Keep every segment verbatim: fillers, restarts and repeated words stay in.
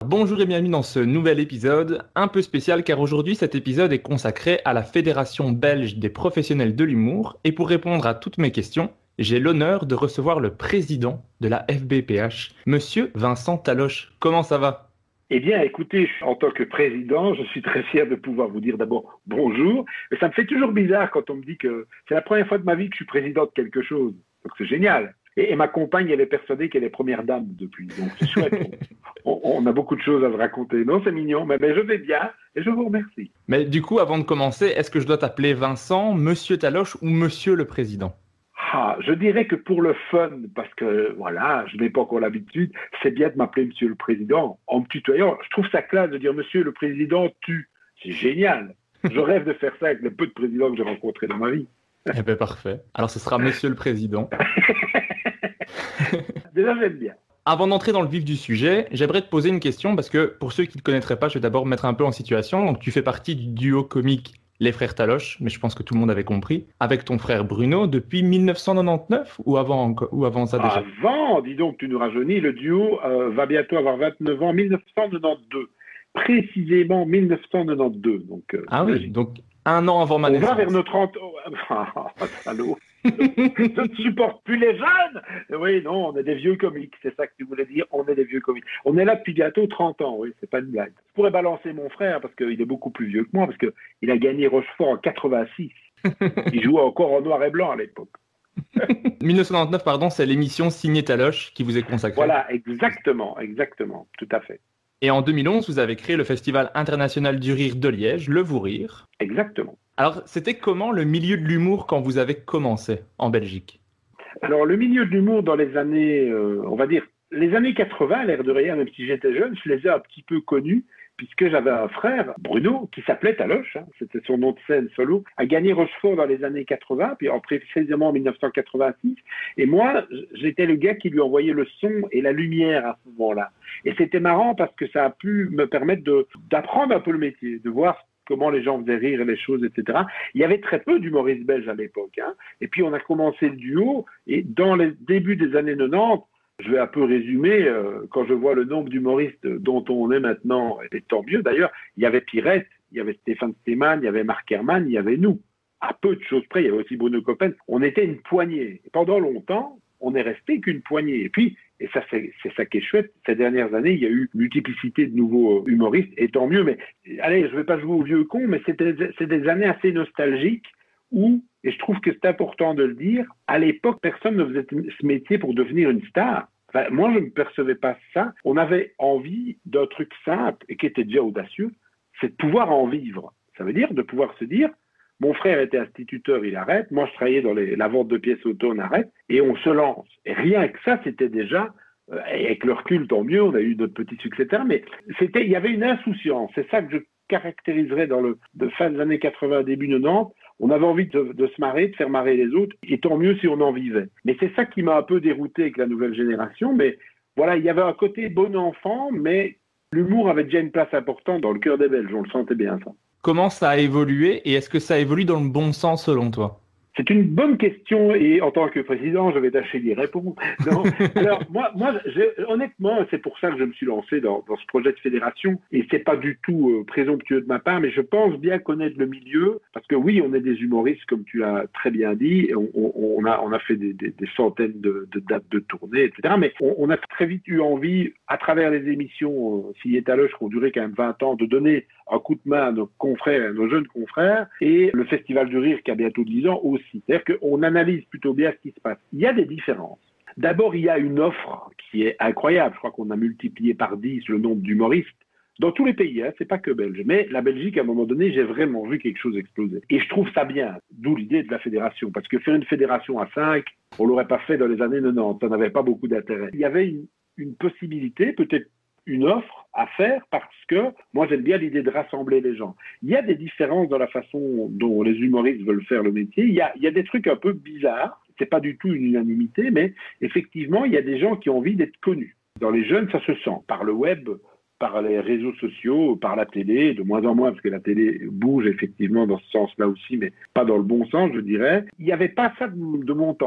bonjour et bienvenue dans ce nouvel épisode, un peu spécial car aujourd'hui cet épisode est consacré à la Fédération belge des professionnels de l'humour et pour répondre à toutes mes questions, j'ai l'honneur de recevoir le président de la F B P H, Monsieur Vincent Taloche. Comment ça va? Eh bien, écoutez, en tant que président, je suis très fier de pouvoir vous dire d'abord bonjour, mais ça me fait toujours bizarre quand on me dit que c'est la première fois de ma vie que je suis président de quelque chose, donc c'est génial. Et, et ma compagne, elle est persuadée qu'elle est première dame depuis, donc c'est chouette. On, on a beaucoup de choses à se raconter. Non, c'est mignon, mais, mais je vais bien et je vous remercie. Mais du coup, avant de commencer, est-ce que je dois t'appeler Vincent, Monsieur Taloche ou Monsieur le Président? Ah, je dirais que pour le fun, parce que voilà, je n'ai pas encore l'habitude, c'est bien de m'appeler Monsieur le Président en me tutoyant. Je trouve ça classe de dire Monsieur le Président, tu. C'est génial. Je rêve de faire ça avec les peu de présidents que j'ai rencontrés dans ma vie. Eh bien, parfait. Alors, ce sera Monsieur le Président. Déjà, j'aime bien. Avant d'entrer dans le vif du sujet, j'aimerais te poser une question parce que pour ceux qui ne te connaîtraient pas, je vais d'abord me mettre un peu en situation. Donc, tu fais partie du duo comique Les Frères Taloche, mais je pense que tout le monde avait compris, avec ton frère Bruno depuis mille neuf cent quatre-vingt-dix-neuf ou avant, ou avant ça déjà? Avant, dis donc, tu nous rajeunis, le duo euh, va bientôt avoir vingt-neuf ans, mille neuf cent quatre-vingt-douze. Précisément mille neuf cent quatre-vingt-douze. Donc, euh, ah oui, donc un an avant ma on naissance. va vers nos trente ans. Ah, salaud. Je ne supporte plus les jeunes. Oui, non, on est des vieux comiques, c'est ça que tu voulais dire, on est des vieux comiques. On est là depuis bientôt trente ans, oui, c'est pas une blague. Je pourrais balancer mon frère, parce qu'il est beaucoup plus vieux que moi, parce qu'il a gagné Rochefort en quatre-vingt-six. Il jouait encore en noir et blanc à l'époque. mille neuf cent quatre-vingt-dix-neuf, pardon, c'est l'émission Signée Taloche qui vous est consacrée. Voilà, exactement, exactement, tout à fait. Et en deux mille onze, vous avez créé le Festival international du rire de Liège, le Vous Rire. Exactement. Alors, c'était comment le milieu de l'humour quand vous avez commencé en Belgique? Alors, le milieu de l'humour dans les années, euh, on va dire, les années quatre-vingts, l'air de rien, même si j'étais jeune, je les ai un petit peu connus, puisque j'avais un frère, Bruno, qui s'appelait Taloche, hein, c'était son nom de scène solo, a gagné Rochefort dans les années quatre-vingts, puis en précisément en mille neuf cent quatre-vingt-six. Et moi, j'étais le gars qui lui envoyait le son et la lumière à ce moment-là. Et c'était marrant parce que ça a pu me permettre de, d'apprendre un peu le métier, de voir comment les gens faisaient rire les choses, et cetera. Il y avait très peu d'humoristes belges à l'époque. Hein. Et puis, on a commencé le duo, et dans les débuts des années quatre-vingt-dix, je vais un peu résumer, euh, quand je vois le nombre d'humoristes dont on est maintenant, et tant mieux d'ailleurs, il y avait Pirette, il y avait Stéphane Stéman, il y avait Marc Herman, il y avait nous. À peu de choses près, il y avait aussi Bruno Coppen. On était une poignée. Et pendant longtemps, on n'est resté qu'une poignée. Et puis, et ça c'est, c'est ça qui est chouette, ces dernières années, il y a eu une multiplicité de nouveaux humoristes, et tant mieux, mais allez, je ne vais pas jouer au vieux con, mais c'était, c'est des années assez nostalgiques où, et je trouve que c'est important de le dire, à l'époque, personne ne faisait ce métier pour devenir une star. Enfin, moi, je ne percevais pas ça. On avait envie d'un truc simple et qui était déjà audacieux, c'est de pouvoir en vivre. Ça veut dire de pouvoir se dire, mon frère était instituteur, il arrête. Moi, je travaillais dans les, la vente de pièces auto, on arrête. Et on se lance. Et rien que ça, c'était déjà, euh, avec le recul, tant mieux, on a eu notre petit succès, et cetera. Mais c'était, il y avait une insouciance. C'est ça que je caractériserais dans le de fin des années quatre-vingts, début quatre-vingt-dix. On avait envie de, de se marrer, de faire marrer les autres. Et tant mieux si on en vivait. Mais c'est ça qui m'a un peu dérouté avec la nouvelle génération. Mais voilà, il y avait un côté bon enfant, mais l'humour avait déjà une place importante dans le cœur des Belges. On le sentait bien, ça. Comment ça a évolué et est-ce que ça évolue dans le bon sens selon toi? C'est une bonne question et en tant que président, je vais tâcher d'y répondre. Non. Alors, moi, moi j'ai, honnêtement, c'est pour ça que je me suis lancé dans, dans ce projet de fédération et c'est pas du tout euh, présomptueux de ma part, mais je pense bien connaître le milieu parce que oui, on est des humoristes, comme tu l'as très bien dit, et on, on, on, a, on a fait des, des, des centaines de, de dates de tournée, et cetera. Mais on, on a très vite eu envie, à travers les émissions euh, Signée Taloche, qui ont duré quand même vingt ans, de donner un coup de main à nos confrères, à nos jeunes confrères, et le Festival du Rire qui a bientôt dix ans aussi. C'est-à-dire qu'on analyse plutôt bien ce qui se passe. Il y a des différences. D'abord, il y a une offre qui est incroyable. Je crois qu'on a multiplié par dix le nombre d'humoristes dans tous les pays, hein, c'est pas que belge. Mais la Belgique, à un moment donné, j'ai vraiment vu quelque chose exploser. Et je trouve ça bien, d'où l'idée de la fédération. Parce que faire une fédération à cinq, on l'aurait pas fait dans les années quatre-vingt-dix. Ça n'avait pas beaucoup d'intérêt. Il y avait une, une possibilité, peut-être une offre à faire parce que moi j'aime bien l'idée de rassembler les gens. Il y a des différences dans la façon dont les humoristes veulent faire le métier. Il y a, il y a des trucs un peu bizarres. C'est pas du tout une unanimité, mais effectivement, il y a des gens qui ont envie d'être connus. Dans les jeunes, ça se sent. Par le web, par les réseaux sociaux, par la télé, de moins en moins, parce que la télé bouge effectivement dans ce sens-là aussi, mais pas dans le bon sens, je dirais. Il n'y avait pas ça de, de mon temps.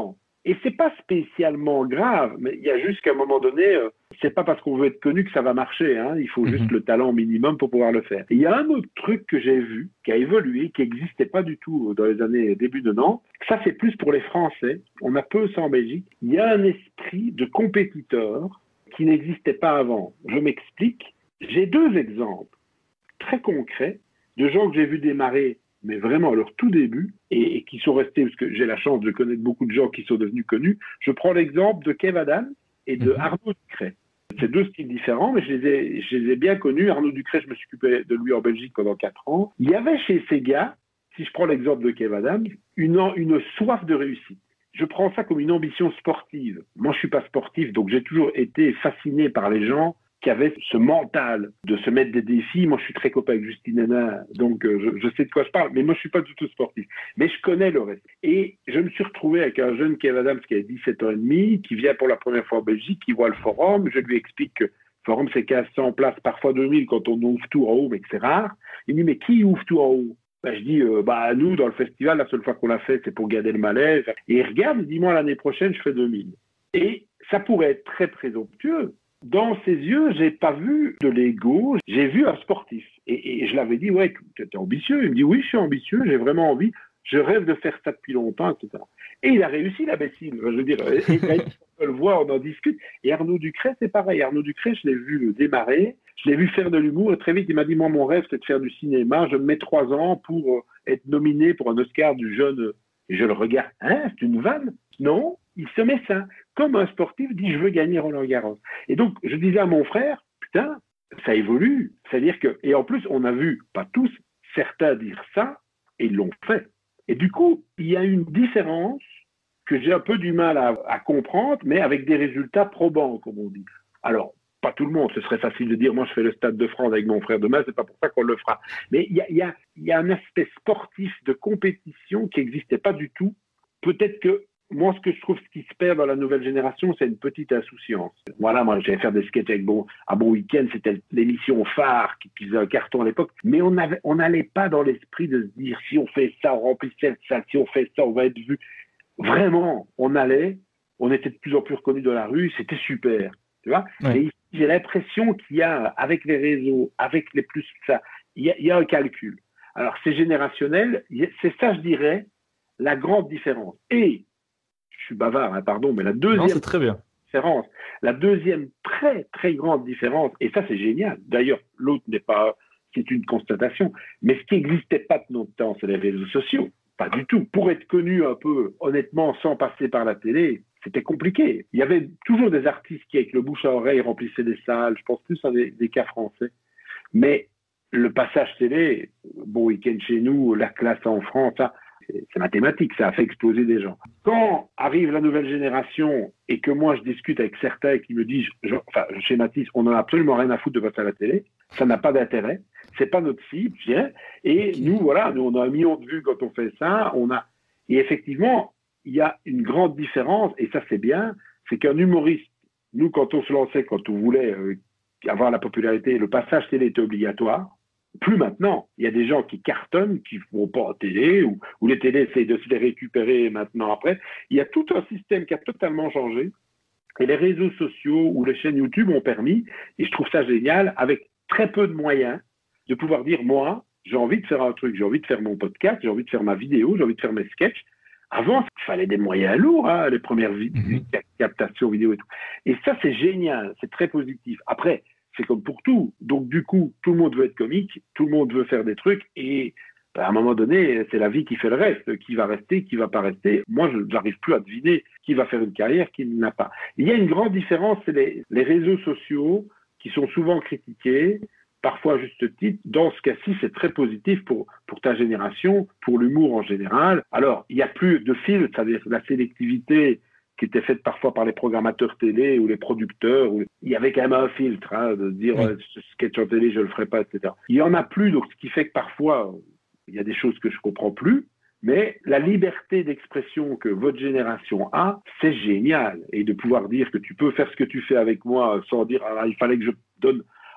Et c'est pas spécialement grave, mais il y a juste qu'à un moment donné, euh, c'est pas parce qu'on veut être connu que ça va marcher, hein. Il faut mm-hmm. juste le talent minimum pour pouvoir le faire. Et il y a un autre truc que j'ai vu, qui a évolué, qui n'existait pas du tout dans les années début de Nantes. Ça, c'est plus pour les Français. On a peu ça en Belgique. Il y a un esprit de compétiteur qui n'existait pas avant. Je m'explique. J'ai deux exemples très concrets de gens que j'ai vus démarrer, mais vraiment à leur tout début, et, et qui sont restés, parce que j'ai la chance de connaître beaucoup de gens qui sont devenus connus. Je prends l'exemple de Kev Adams et de Arnaud Ducret. C'est deux styles différents, mais je les, ai, je les ai bien connus. Arnaud Ducret, je me suis occupé de lui en Belgique pendant quatre ans. Il y avait chez ces gars, si je prends l'exemple de Kev Adams, une, une soif de réussite. Je prends ça comme une ambition sportive. Moi, je suis pas sportif, donc j'ai toujours été fasciné par les gens qui avaient ce mental de se mettre des défis. Moi, je suis très copain avec Justine Hénin, donc euh, je, je sais de quoi je parle, mais moi, je suis pas du tout sportif. Mais je connais le reste. Et je me suis retrouvé avec un jeune Kev Adams qui a dix-sept ans et demi, qui vient pour la première fois en Belgique, qui voit le forum. Je lui explique que le forum, c'est quinze cents places, parfois deux mille quand on ouvre tout en haut, mais que c'est rare. Il me dit, mais qui ouvre tout en haut? Ben, je dis, euh, bah, nous, dans le festival, la seule fois qu'on l'a fait, c'est pour garder le malaise. Et il regarde, il dit, moi, l'année prochaine, je fais deux mille. Et ça pourrait être très présomptueux. Dans ses yeux, j'ai pas vu de l'ego, j'ai vu un sportif. Et, et je l'avais dit, ouais, tu es ambitieux. Il me dit, oui, je suis ambitieux, j'ai vraiment envie, je rêve de faire ça depuis longtemps, et cetera. Et il a réussi, l'imbécile. Je veux dire, et, et, on le voit, on en discute. Et Arnaud Ducret, c'est pareil. Arnaud Ducret, je l'ai vu démarrer, je l'ai vu faire de l'humour, et très vite, il m'a dit, moi, mon rêve, c'est de faire du cinéma. Je me mets trois ans pour être nominé pour un Oscar du jeune. Et je le regarde. Hein, c'est une vanne? Non, il se met ça. Comme un sportif dit, je veux gagner Roland Garros. Et donc, je disais à mon frère, putain, ça évolue. C'est-à-dire que, et en plus, on a vu, pas tous, certains dire ça, et ils l'ont fait. Et du coup, il y a une différence que j'ai un peu du mal à, à comprendre, mais avec des résultats probants, comme on dit. Alors, pas tout le monde, ce serait facile de dire, moi je fais le Stade de France avec mon frère demain, c'est pas pour ça qu'on le fera. Mais il y a, y a, y a un aspect sportif de compétition qui n'existait pas du tout. Peut-être que moi, ce que je trouve ce qui se perd dans la nouvelle génération, c'est une petite insouciance. Voilà, moi, j'allais faire des sketchs avec bon, à Bon Week-end, c'était l'émission phare qui, qui faisait un carton à l'époque. Mais on avait, on n'allait pas dans l'esprit de se dire, si on fait ça, on remplit cette salle, si on fait ça, on va être vu. Vraiment, on allait, on était de plus en plus reconnus dans la rue, c'était super. Tu vois? Ouais. Et ici, j'ai l'impression qu'il y a, avec les réseaux, avec les plus, ça, il y a, il y a un calcul. Alors, c'est générationnel, c'est ça, je dirais, la grande différence. Et, je suis bavard, hein, pardon, mais la deuxième non, c'est très bien. différence, la deuxième très, très grande différence, et ça, c'est génial. D'ailleurs, l'autre n'est pas, c'est une constatation, mais ce qui n'existait pas de notre temps, c'est les réseaux sociaux. Pas du tout. Pour être connu un peu, honnêtement, sans passer par la télé, c'était compliqué. Il y avait toujours des artistes qui, avec le bouche à oreille, remplissaient des salles. Je pense plus à des, des cas français. Mais le passage télé, Bon Week-end chez nous, la classe en France, ça, c'est mathématique, ça a fait exploser des gens. Quand arrive la nouvelle génération et que moi je discute avec certains qui me disent, je, enfin je schématise, on n'en a absolument rien à foutre de passer à la télé, ça n'a pas d'intérêt, c'est pas notre cible, je dirais. Et nous, voilà, nous on a un million de vues quand on fait ça, on a, et effectivement, il y a une grande différence, et ça c'est bien, c'est qu'un humoriste, nous quand on se lançait, quand on voulait euh, avoir la popularité, le passage télé était obligatoire. Plus maintenant. Il y a des gens qui cartonnent, qui ne vont pas en télé, ou, ou les télés essayent de se les récupérer maintenant après. Il y a tout un système qui a totalement changé. Et les réseaux sociaux ou les chaînes YouTube ont permis, et je trouve ça génial, avec très peu de moyens, de pouvoir dire, moi, j'ai envie de faire un truc, j'ai envie de faire mon podcast, j'ai envie de faire ma vidéo, j'ai envie de faire mes sketchs. Avant, il fallait des moyens lourds, hein, les premières vid- mm-hmm. captations vidéo et tout. Et ça, c'est génial, c'est très positif. Après, c'est comme pour tout. Donc, du coup, tout le monde veut être comique, tout le monde veut faire des trucs, et ben, à un moment donné, c'est la vie qui fait le reste. Qui va rester, qui va pas rester. Moi, je n'arrive plus à deviner qui va faire une carrière, qui ne l'a pas. Il y a une grande différence, c'est les, les réseaux sociaux qui sont souvent critiqués, parfois à juste titre. Dans ce cas-ci, c'est très positif pour, pour ta génération, pour l'humour en général. Alors, il n'y a plus de filtres, c'est-à-dire la sélectivité qui était faite parfois par les programmateurs télé ou les producteurs. Ou... Il y avait quand même un filtre, hein, de dire oui. euh, ce sketch en télé, je ne le ferai pas, et cetera. Il n'y en a plus, donc ce qui fait que parfois, il y a des choses que je ne comprends plus, mais la liberté d'expression que votre génération a, c'est génial. Et de pouvoir dire que tu peux faire ce que tu fais avec moi sans dire ah, il fallait que je donne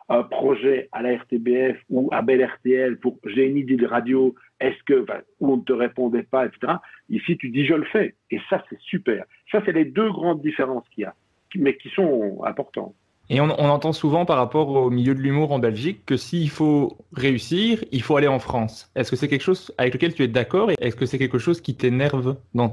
un projet à la R T B F ou à Bell R T L pour j'ai une idée de radio, est-ce que, enfin, où on ne te répondait pas, et cetera. Ici, tu dis je le fais. Et ça, c'est super. Ça, c'est les deux grandes différences qu'il y a, mais qui sont importantes. Et on, on entend souvent par rapport au milieu de l'humour en Belgique que s'il faut réussir, il faut aller en France. Est-ce que c'est quelque chose avec lequel tu es d'accord et est-ce que c'est quelque chose qui t'énerve d'entendre ?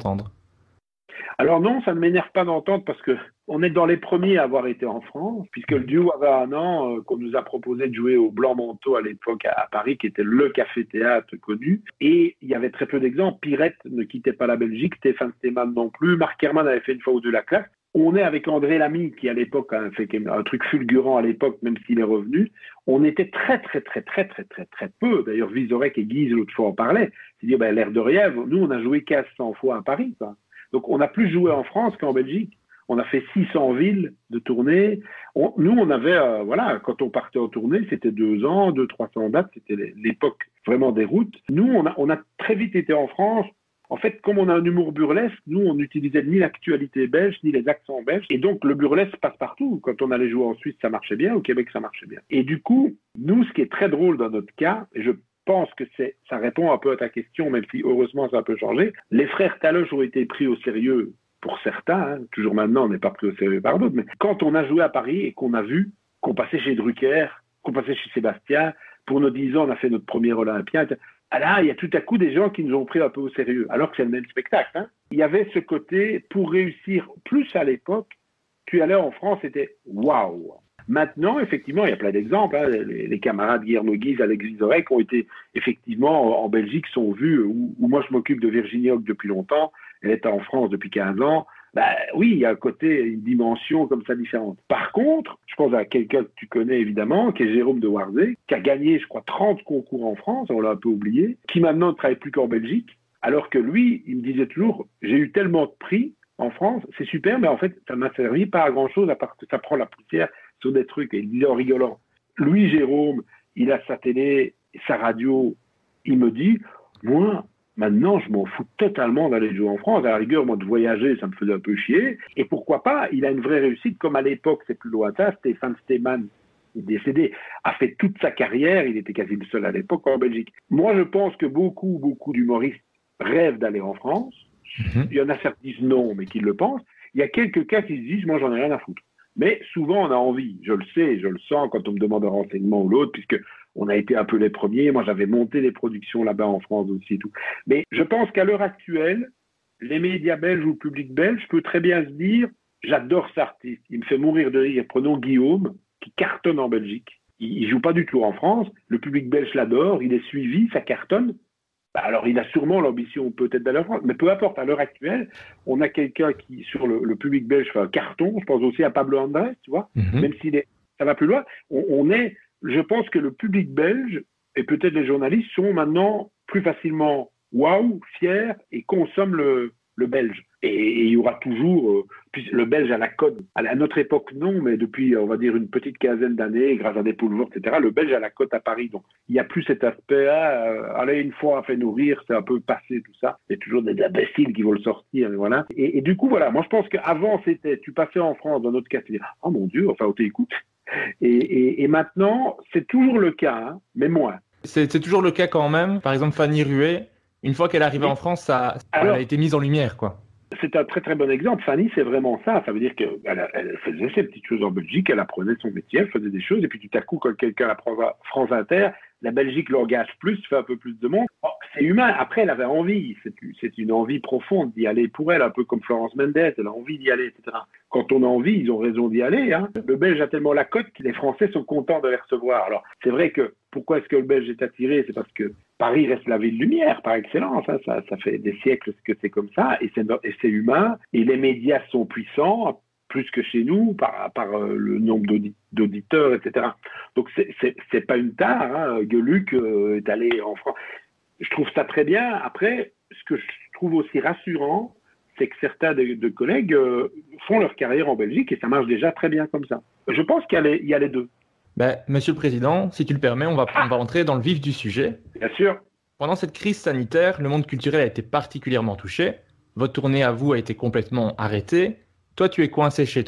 Alors non, ça ne m'énerve pas d'entendre parce que on est dans les premiers à avoir été en France, puisque le duo avait un an euh, qu'on nous a proposé de jouer au Blanc Manteau à l'époque à, à Paris, qui était le café-théâtre connu. Et il y avait très peu d'exemples. Pirette ne quittait pas la Belgique, Stéphane Stéman non plus, Marc Herman avait fait une fois ou deux la classe. On est avec André Lamy, qui à l'époque a fait un truc fulgurant à l'époque, même s'il est revenu. On était très, très, très, très, très, très, très peu. D'ailleurs, Vizorek et Guise, l'autre fois, en parlaient. C'est-à-dire, ben, l'air de rien, nous, on a joué quinze cents fois à Paris, quoi. Donc, on a plus joué en France qu'en Belgique. On a fait six cents villes de tournée. On, nous, on avait, euh, voilà, quand on partait en tournée, c'était deux ans, deux, trois cents dates. C'était l'époque vraiment des routes. Nous, on a, on a très vite été en France. En fait, comme on a un humour burlesque, nous, on n'utilisait ni l'actualité belge, ni les accents belges. Et donc, le burlesque passe partout. Quand on allait jouer en Suisse, ça marchait bien. Au Québec, ça marchait bien. Et du coup, nous, ce qui est très drôle dans notre cas, et je pense que c'est, ça répond un peu à ta question, même si heureusement, ça a un peu changé. Les frères Taloche ont été pris au sérieux pour certains. Hein. Toujours maintenant, on n'est pas pris au sérieux par d'autres. Mais quand on a joué à Paris et qu'on a vu qu'on passait chez Drucker, qu'on passait chez Sébastien, pour nos dix ans, on a fait notre premier Olympien. Ah là, il y a tout à coup des gens qui nous ont pris un peu au sérieux, alors que c'est le même spectacle. Hein. Il y avait ce côté, pour réussir plus à l'époque, tu allais en France, c'était waouh. Maintenant, effectivement, il y a plein d'exemples. Hein. Les, les camarades Guillermo Guise, Alex Vizorek ont été, effectivement, en Belgique, sont vus, où, où moi je m'occupe de Virginie Hoc depuis longtemps, elle est en France depuis quinze ans. Ben, oui, il y a un côté, une dimension comme ça différente. Par contre, je pense à quelqu'un que tu connais évidemment, qui est Jérôme de Warzé, qui a gagné, je crois, trente concours en France, on l'a un peu oublié, qui maintenant ne travaille plus qu'en Belgique, alors que lui, il me disait toujours, j'ai eu tellement de prix en France, c'est super, mais en fait, ça m'a servi pas à grand-chose, à part que ça prend la poussière sur des trucs. Et il disait en rigolant, lui, Jérôme, il a sa télé, sa radio, il me dit, moi, maintenant, je m'en fous totalement d'aller jouer en France. À la rigueur, moi, de voyager, ça me faisait un peu chier. Et pourquoi pas, il a une vraie réussite, comme à l'époque, c'est plus lointain, Stéphane Stéman, il est décédé, a fait toute sa carrière, il était quasi le seul à l'époque en Belgique. Moi, je pense que beaucoup, beaucoup d'humoristes rêvent d'aller en France. Mmh. Il y en a certains qui disent non, mais qui le pensent. Il y a quelques cas qui se disent, moi, j'en ai rien à foutre. Mais souvent, on a envie. Je le sais, je le sens quand on me demande un renseignement ou l'autre, puisque on a été un peu les premiers. Moi, j'avais monté les productions là-bas en France aussi et tout. Mais je pense qu'à l'heure actuelle, les médias belges ou le public belge peut très bien se dire, j'adore cet artiste. Il me fait mourir de rire. Prenons Guillaume, qui cartonne en Belgique. Il, il joue pas du tout en France. Le public belge l'adore. Il est suivi, ça cartonne. Bah alors, il a sûrement l'ambition peut-être d'aller en France, mais peu importe, à l'heure actuelle, on a quelqu'un qui, sur le, le public belge, fait un carton. Je pense aussi à Pablo Andrés, tu vois, mm-hmm. Même si ça va plus loin. On, on est, je pense que le public belge, et peut-être les journalistes, sont maintenant plus facilement waouh, fiers, et consomment le, le belge. Et, et il y aura toujours, euh, puis le belge à la cote. À, à notre époque, non, mais depuis, on va dire, une petite quinzaine d'années, grâce à des poules et cetera, le belge à la cote à Paris. Donc, il n'y a plus cet aspect-là. Euh, allez, une fois, on fait nourrir, c'est un peu passé, tout ça. Il y a toujours des imbéciles qui vont le sortir, et voilà. Et, et du coup, voilà, moi, je pense qu'avant, c'était, tu passais en France, dans notre cas, tu dis, oh mon Dieu, enfin, on t'écoute. Et, et, et maintenant, c'est toujours le cas, hein, mais moins. C'est, c'est toujours le cas quand même. Par exemple, Fanny Ruet, une fois qu'elle est arrivée oui. en France, ça, Alors, elle a été mise en lumière, quoi. C'est un très très bon exemple. Fanny, c'est vraiment ça. Ça veut dire qu'elle elle faisait ses petites choses en Belgique, elle apprenait son métier, elle faisait des choses, et puis tout à coup, quand quelqu'un apprend France Inter, la Belgique l'engage plus, fait un peu plus de monde. Oh, c'est humain. Après, elle avait envie. C'est, c'est une envie profonde d'y aller pour elle, un peu comme Florence Mendes. Elle a envie d'y aller, et cetera. Quand on a envie, ils ont raison d'y aller. Hein. Le Belge a tellement la cote que les Français sont contents de les recevoir. Alors, c'est vrai que pourquoi est-ce que le Belge est attiré ? C'est parce que Paris reste la ville lumière par excellence. Hein. Ça, ça fait des siècles que c'est comme ça, et c'est, et c'est humain. Et les médias sont puissants, plus que chez nous, par, par euh, le nombre d'audit, d'auditeurs, et cetera. Donc, c'est, c'est, c'est pas une tare. Hein. Gueuluc euh, est allé en France. Je trouve ça très bien. Après, ce que je trouve aussi rassurant, c'est que certains de, de collègues euh, font leur carrière en Belgique, et ça marche déjà très bien comme ça. Je pense qu'il y a les, il y a les deux. Ben, Monsieur le Président, si tu le permets, on va, on va entrer dans le vif du sujet. Bien sûr. Pendant cette crise sanitaire, le monde culturel a été particulièrement touché. Votre tournée à vous a été complètement arrêtée. Toi, tu es coincé chez toi.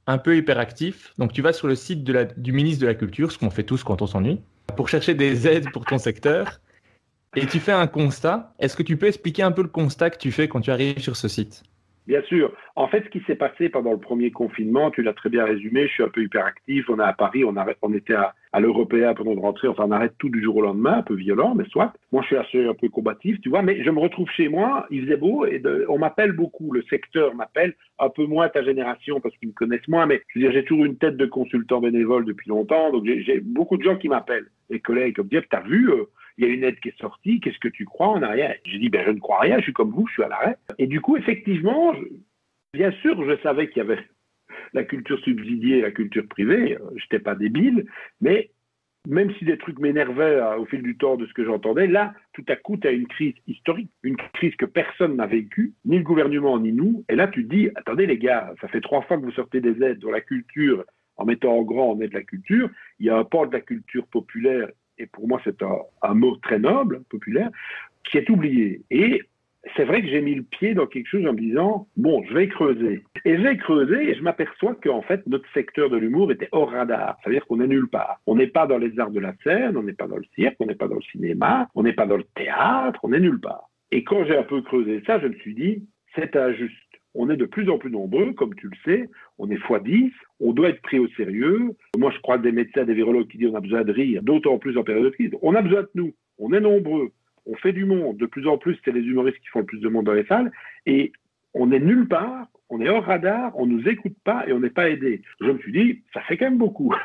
un peu hyperactif. Donc, tu vas sur le site de la, du ministre de la Culture, ce qu'on fait tous quand on s'ennuie, pour chercher des aides pour ton secteur. Et tu fais un constat. Est-ce que tu peux expliquer un peu le constat que tu fais quand tu arrives sur ce site? Bien sûr. En fait, ce qui s'est passé pendant le premier confinement, tu l'as très bien résumé, je suis un peu hyperactif, on est à Paris, on, arrête, on était à, à l'Européen pendant de rentrer, enfin on arrête tout du jour au lendemain, un peu violent, mais soit. Moi, je suis assez un peu combatif, tu vois, mais je me retrouve chez moi, il faisait beau, et de, on m'appelle beaucoup, le secteur m'appelle, un peu moins ta génération, parce qu'ils me connaissent moins, mais je veux dire, j'ai toujours une tête de consultant bénévole depuis longtemps, donc j'ai, j'ai beaucoup de gens qui m'appellent, des collègues, comme dire, t'as vu euh, il y a une aide qui est sortie, qu'est-ce que tu crois en arrière? J'ai dit, ben je ne crois rien, je suis comme vous, je suis à l'arrêt. Et du coup, effectivement, je, bien sûr, je savais qu'il y avait la culture subsidiée et la culture privée, je n'étais pas débile, mais même si des trucs m'énervaient au fil du temps de ce que j'entendais, là, tout à coup, tu as une crise historique, une crise que personne n'a vécue, ni le gouvernement, ni nous, et là, tu te dis, attendez les gars, ça fait trois fois que vous sortez des aides dans la culture, en mettant en grand, on est de la culture, il y a un pan de la culture populaire, et pour moi c'est un, un mot très noble, populaire, qui est oublié. Et c'est vrai que j'ai mis le pied dans quelque chose en me disant, bon, je vais creuser. Et je vais creuser et je m'aperçois qu'en fait, notre secteur de l'humour était hors radar. Ça veut dire qu'on est nulle part. On n'est pas dans les arts de la scène, on n'est pas dans le cirque, on n'est pas dans le cinéma, on n'est pas dans le théâtre, on est nulle part. Et quand j'ai un peu creusé ça, je me suis dit, c'est injuste. On est de plus en plus nombreux, comme tu le sais, on est fois dix, on doit être pris au sérieux. Moi, je crois que des médecins, des virologues qui disent on a besoin de rire, d'autant plus en période de crise. On a besoin de nous, on est nombreux, on fait du monde. De plus en plus, c'est les humoristes qui font le plus de monde dans les salles. Et on est nulle part, on est hors radar, on ne nous écoute pas et on n'est pas aidé. Je me suis dit, ça fait quand même beaucoup.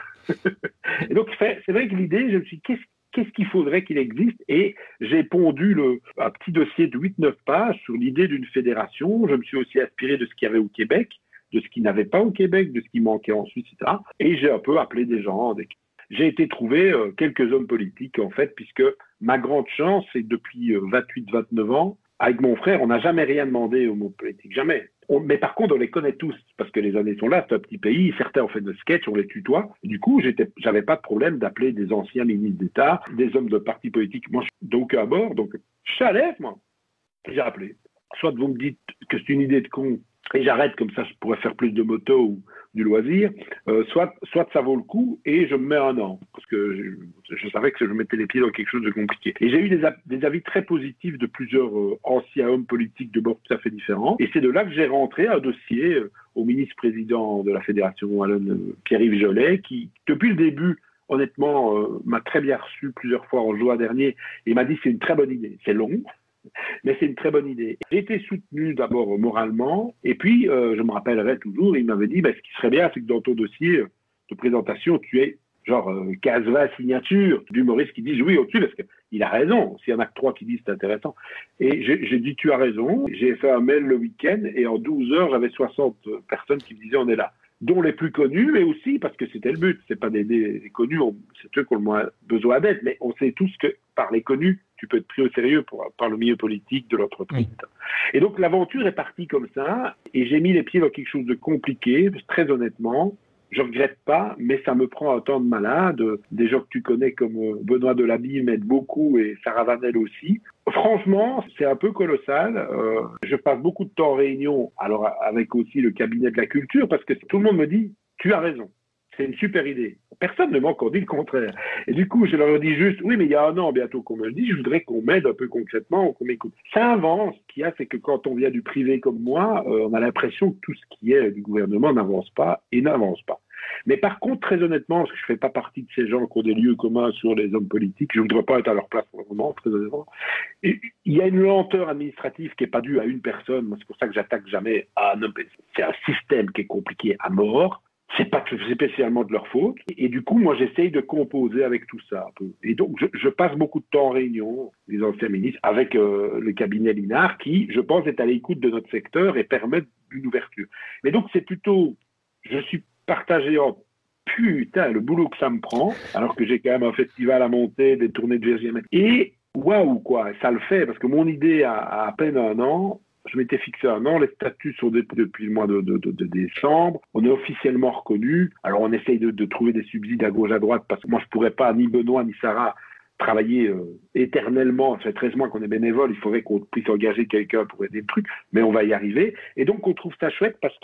Et donc, c'est vrai que l'idée, je me suis dit, qu'est-ce Qu'est-ce qu'il faudrait qu'il existe? Et j'ai pondu le, un petit dossier de huit neuf pages sur l'idée d'une fédération. Je me suis aussi inspiré de ce qu'il y avait au Québec, de ce qu'il n'y avait pas au Québec, de ce qui manquait en Suisse, et cetera. Et j'ai un peu appelé des gens. Des... J'ai été trouver euh, quelques hommes politiques, en fait, puisque ma grande chance, c'est que depuis euh, vingt-huit vingt-neuf ans, avec mon frère, on n'a jamais rien demandé aux mots politiques, jamais. On, mais par contre, on les connaît tous, parce que les années sont là, c'est un petit pays, certains ont fait de sketch, on les tutoie. Du coup, j'étais, j'avais pas de problème d'appeler des anciens ministres d'État, des hommes de partis politiques, moi, donc à bord, donc je suis à l'aise, moi. J'ai appelé. Soit vous me dites que c'est une idée de con, et j'arrête, comme ça je pourrais faire plus de moto ou du loisir, euh, soit, soit ça vaut le coup, et je me mets un an, parce que je, je savais que je mettais les pieds dans quelque chose de compliqué. Et j'ai eu des, des avis très positifs de plusieurs euh, anciens hommes politiques de bords tout à fait différents, et c'est de là que j'ai rentré un dossier euh, au ministre-président de la Fédération wallonne, euh, Pierre-Yves Jolet, qui, depuis le début, honnêtement, euh, m'a très bien reçu plusieurs fois en juin dernier, et m'a dit c'est une très bonne idée, c'est long, mais c'est une très bonne idée. J'ai été soutenu d'abord moralement, et puis euh, je me rappellerai toujours, il m'avait dit, ben, ce qui serait bien, c'est que dans ton dossier de présentation, tu aies genre euh, quinze vingt signatures d'humoristes qui disent oui au-dessus, parce qu'il a raison, s'il y en a que trois qui disent c'est intéressant. Et j'ai, j'ai dit tu as raison, j'ai fait un mail le week-end, et en douze heures, j'avais soixante personnes qui me disaient on est là. Dont les plus connus, mais aussi parce que c'était le but. C'est pas des, des, des connus, on, c'est ceux qui ont le moins besoin d'aide, mais on sait tous que par les connus, tu peux être pris au sérieux pour, par le milieu politique de l'entreprise. Mmh. Et donc l'aventure est partie comme ça, et j'ai mis les pieds dans quelque chose de compliqué, très honnêtement. Je regrette pas, mais ça me prend un temps de malade. Des gens que tu connais comme Benoît Delabille m'aident beaucoup et Sarah Vanel aussi. Franchement, c'est un peu colossal. Euh, je passe beaucoup de temps en réunion, alors avec aussi le cabinet de la culture, parce que tout le monde me dit « tu as raison, c'est une super idée ». Personne ne m'a encore dit le contraire. Et du coup, je leur dis juste « oui, mais il y a un an bientôt qu'on me le dit, je voudrais qu'on m'aide un peu concrètement, qu'on m'écoute ». Ça avance. Ce qu'il y a, c'est que quand on vient du privé comme moi, euh, on a l'impression que tout ce qui est du gouvernement n'avance pas et n'avance pas. Mais par contre, très honnêtement, parce que je ne fais pas partie de ces gens qui ont des lieux communs sur les hommes politiques, je ne voudrais pas être à leur place pour le moment, très honnêtement. Et il y a une lenteur administrative qui n'est pas due à une personne, c'est pour ça que j'attaque jamais à un homme. C'est un système qui est compliqué à mort, c'est pas spécialement de leur faute. Et du coup, moi, j'essaye de composer avec tout ça un peu. Et donc, je, je passe beaucoup de temps en réunion, les anciens ministres, avec euh, le cabinet Linard, qui, je pense, est à l'écoute de notre secteur et permet une ouverture. Mais donc, c'est plutôt, je suis partagé en putain le boulot que ça me prend, alors que j'ai quand même un festival à monter, des tournées de Virgin. Et waouh quoi, ça le fait, parce que mon idée a à, à peine un an, je m'étais fixé un an, les statuts sont depuis le mois de, de, de, de décembre, on est officiellement reconnu, alors on essaye de, de trouver des subsides à gauche à droite, parce que moi je pourrais pas, ni Benoît ni Sarah, travailler euh, éternellement, ça fait treize mois qu'on est bénévole, il faudrait qu'on puisse engager quelqu'un pour aider le truc, mais on va y arriver, et donc on trouve ça chouette parce que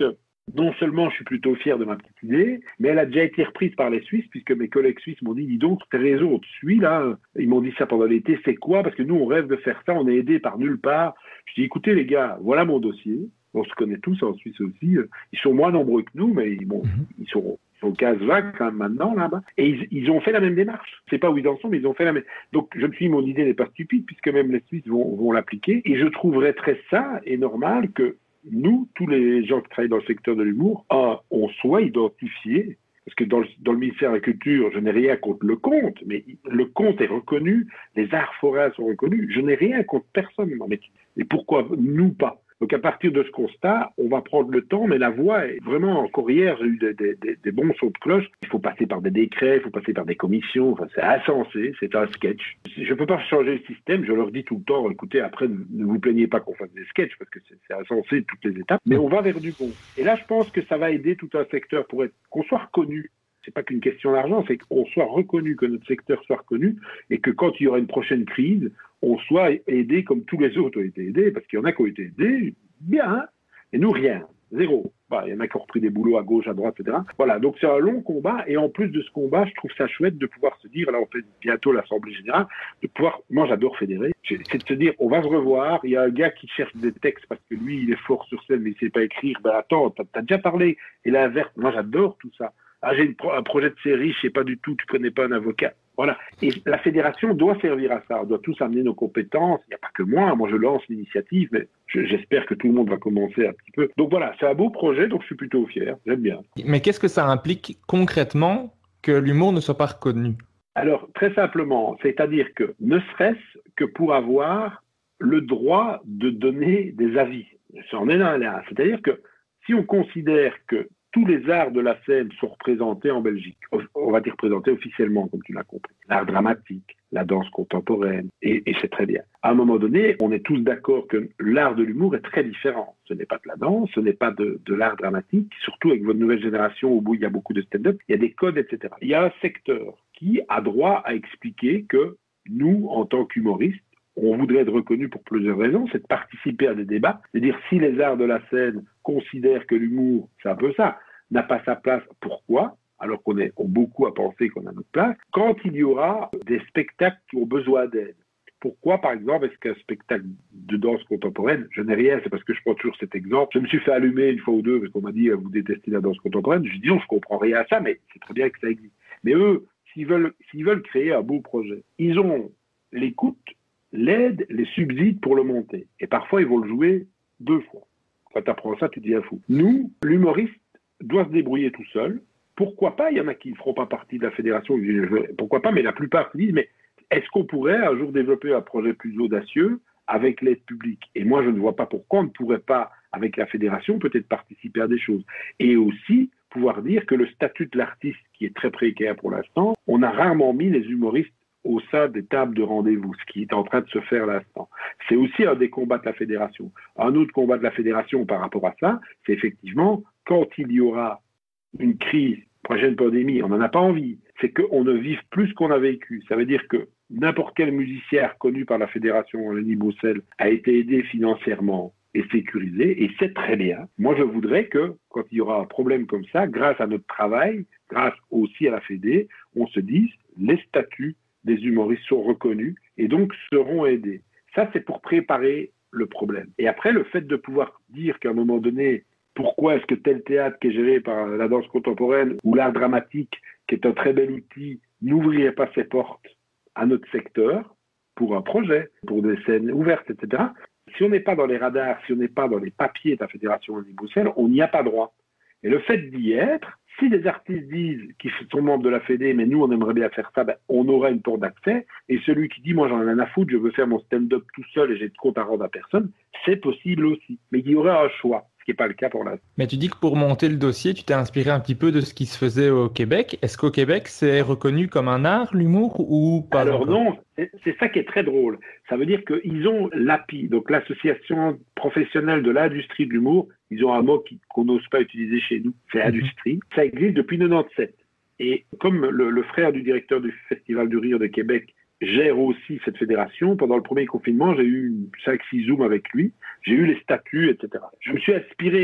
non seulement je suis plutôt fier de ma petite idée, mais elle a déjà été reprise par les Suisses, puisque mes collègues suisses m'ont dit, dis donc, tes réseaux, on te suit là. Ils m'ont dit ça pendant l'été, c'est quoi? Parce que nous, on rêve de faire ça, on est aidés par nulle part. Je dis, écoutez les gars, voilà mon dossier. On se connaît tous en Suisse aussi. Ils sont moins nombreux que nous, mais bon, mm-hmm. ils sont... Ils sont quinze vingt quand même maintenant là-bas. Et ils, ils ont fait la même démarche. Je ne sais pas où ils en sont, mais ils ont fait la même. Donc je me suis dit, mon idée n'est pas stupide, puisque même les Suisses vont, vont l'appliquer. Et je trouverais très sain et normal que nous, tous les gens qui travaillent dans le secteur de l'humour, un, on soit identifiés. Parce que dans le, dans le ministère de la Culture, je n'ai rien contre le conte, mais le conte est reconnu, les arts forains sont reconnus. Je n'ai rien contre personne. Mais, et pourquoi nous pas? Donc à partir de ce constat, on va prendre le temps, mais la voie est vraiment encore hier, j'ai eu des, des, des, des bons sons de cloche. Il faut passer par des décrets, il faut passer par des commissions, enfin, c'est insensé, c'est un sketch. Je ne peux pas changer le système, je leur dis tout le temps, écoutez, après ne vous plaignez pas qu'on fasse des sketchs, parce que c'est, c'est insensé toutes les étapes, mais on va vers du bon. Et là je pense que ça va aider tout un secteur pour être, qu'on soit reconnu. C'est pas qu'une question d'argent, c'est qu'on soit reconnu, que notre secteur soit reconnu, et que quand il y aura une prochaine crise, on soit aidé comme tous les autres ont été aidés, parce qu'il y en a qui ont été aidés, bien, hein, et nous, rien, zéro. Bah, il y en a qui ont repris des boulots à gauche, à droite, et cetera. Voilà, donc c'est un long combat, et en plus de ce combat, je trouve ça chouette de pouvoir se dire, là on fait bientôt l'Assemblée Générale, de pouvoir, moi j'adore fédérer, c'est de se dire, on va se revoir, il y a un gars qui cherche des textes parce que lui, il est fort sur scène, mais il ne sait pas écrire, ben attends, t'as, t'as déjà parlé, et l'inverse, moi j'adore tout ça. Ah, j'ai une pro- un projet de série, je sais pas du tout, tu connais pas un avocat. Voilà. Et la fédération doit servir à ça. On doit tous amener nos compétences. Il n'y a pas que moi. Moi, je lance l'initiative, mais je, j'espère que tout le monde va commencer un petit peu. Donc voilà, c'est un beau projet, donc je suis plutôt fier. J'aime bien. Mais qu'est-ce que ça implique concrètement que l'humour ne soit pas reconnu? Alors, très simplement, c'est-à-dire que ne serait-ce que pour avoir le droit de donner des avis. C'en est un là. C'est-à-dire que si on considère que tous les arts de la scène sont représentés en Belgique. On va dire représentés officiellement, comme tu l'as compris. L'art dramatique, la danse contemporaine, et, et c'est très bien. À un moment donné, on est tous d'accord que l'art de l'humour est très différent. Ce n'est pas de la danse, ce n'est pas de, de l'art dramatique, surtout avec votre nouvelle génération où il y a beaucoup de stand-up, il y a des codes, et cetera. Il y a un secteur qui a droit à expliquer que nous, en tant qu'humoristes, on voudrait être reconnu pour plusieurs raisons, c'est de participer à des débats, de dire si les arts de la scène considèrent que l'humour, c'est un peu ça, n'a pas sa place, pourquoi? Alors qu'on est on beaucoup à penser qu'on a notre place, quand il y aura des spectacles qui ont besoin d'aide. Pourquoi, par exemple, est-ce qu'un spectacle de danse contemporaine, je n'ai rien, c'est parce que je prends toujours cet exemple, je me suis fait allumer une fois ou deux parce qu'on m'a dit vous détestez la danse contemporaine, je dis non, je comprends rien à ça, mais c'est très bien que ça existe. Mais eux, s'ils veulent, s'ils veulent créer un beau projet, ils ont l'écoute, l'aide, les subsides pour le monter. Et parfois, ils vont le jouer deux fois. Quand tu apprends ça, tu te dis un fou. Nous, l'humoriste doit se débrouiller tout seul. Pourquoi pas? Il y en a qui ne feront pas partie de la fédération. Pourquoi pas? Mais la plupart se disent, mais est-ce qu'on pourrait un jour développer un projet plus audacieux avec l'aide publique? Et moi, je ne vois pas pourquoi on ne pourrait pas, avec la fédération, peut-être participer à des choses. Et aussi, pouvoir dire que le statut de l'artiste, qui est très précaire pour l'instant, on a rarement mis les humoristes au sein des tables de rendez-vous, ce qui est en train de se faire à l'instant. C'est aussi un des combats de la fédération. Un autre combat de la fédération par rapport à ça, c'est effectivement, quand il y aura une crise, prochaine pandémie, on n'en a pas envie, c'est qu'on ne vive plus ce qu'on a vécu. Ça veut dire que n'importe quel musicien reconnu par la fédération, Lenny Bruxelles, a été aidé financièrement et sécurisé, et c'est très bien. Moi, je voudrais que, quand il y aura un problème comme ça, grâce à notre travail, grâce aussi à la Fédé, on se dise, les statuts des humoristes sont reconnus et donc seront aidés. Ça, c'est pour préparer le problème. Et après, le fait de pouvoir dire qu'à un moment donné, pourquoi est-ce que tel théâtre qui est géré par la danse contemporaine ou l'art dramatique, qui est un très bel outil, n'ouvrirait pas ses portes à notre secteur pour un projet, pour des scènes ouvertes, et cetera. Si on n'est pas dans les radars, si on n'est pas dans les papiers de la Fédération Wallonie-Bruxelles, on n'y a pas droit. Et le fait d'y être, si les artistes disent qu'ils sont membres de la Fédé, mais nous, on aimerait bien faire ça, ben, on aura une porte d'accès. Et celui qui dit, moi, j'en ai rien à foutre, je veux faire mon stand-up tout seul et j'ai de compte à rendre à personne, c'est possible aussi. Mais il y aurait un choix, ce qui n'est pas le cas pour l'instant. Mais tu dis que pour monter le dossier, tu t'es inspiré un petit peu de ce qui se faisait au Québec. Est-ce qu'au Québec, c'est reconnu comme un art, l'humour, ou pas? Alors encore? non, c'est, c'est ça qui est très drôle. Ça veut dire qu'ils ont l'A P I, donc l'Association professionnelle de l'industrie de l'humour. Ils ont un mot qui, qu'on n'ose pas utiliser chez nous, c'est industrie. Mm-hmm. Ça existe depuis quatre-vingt-dix-sept. Et comme le, le frère du directeur du Festival du Rire de Québec gère aussi cette fédération, pendant le premier confinement, j'ai eu cinq six zooms avec lui, j'ai eu les statuts, et cetera. Je me suis inspiré, alors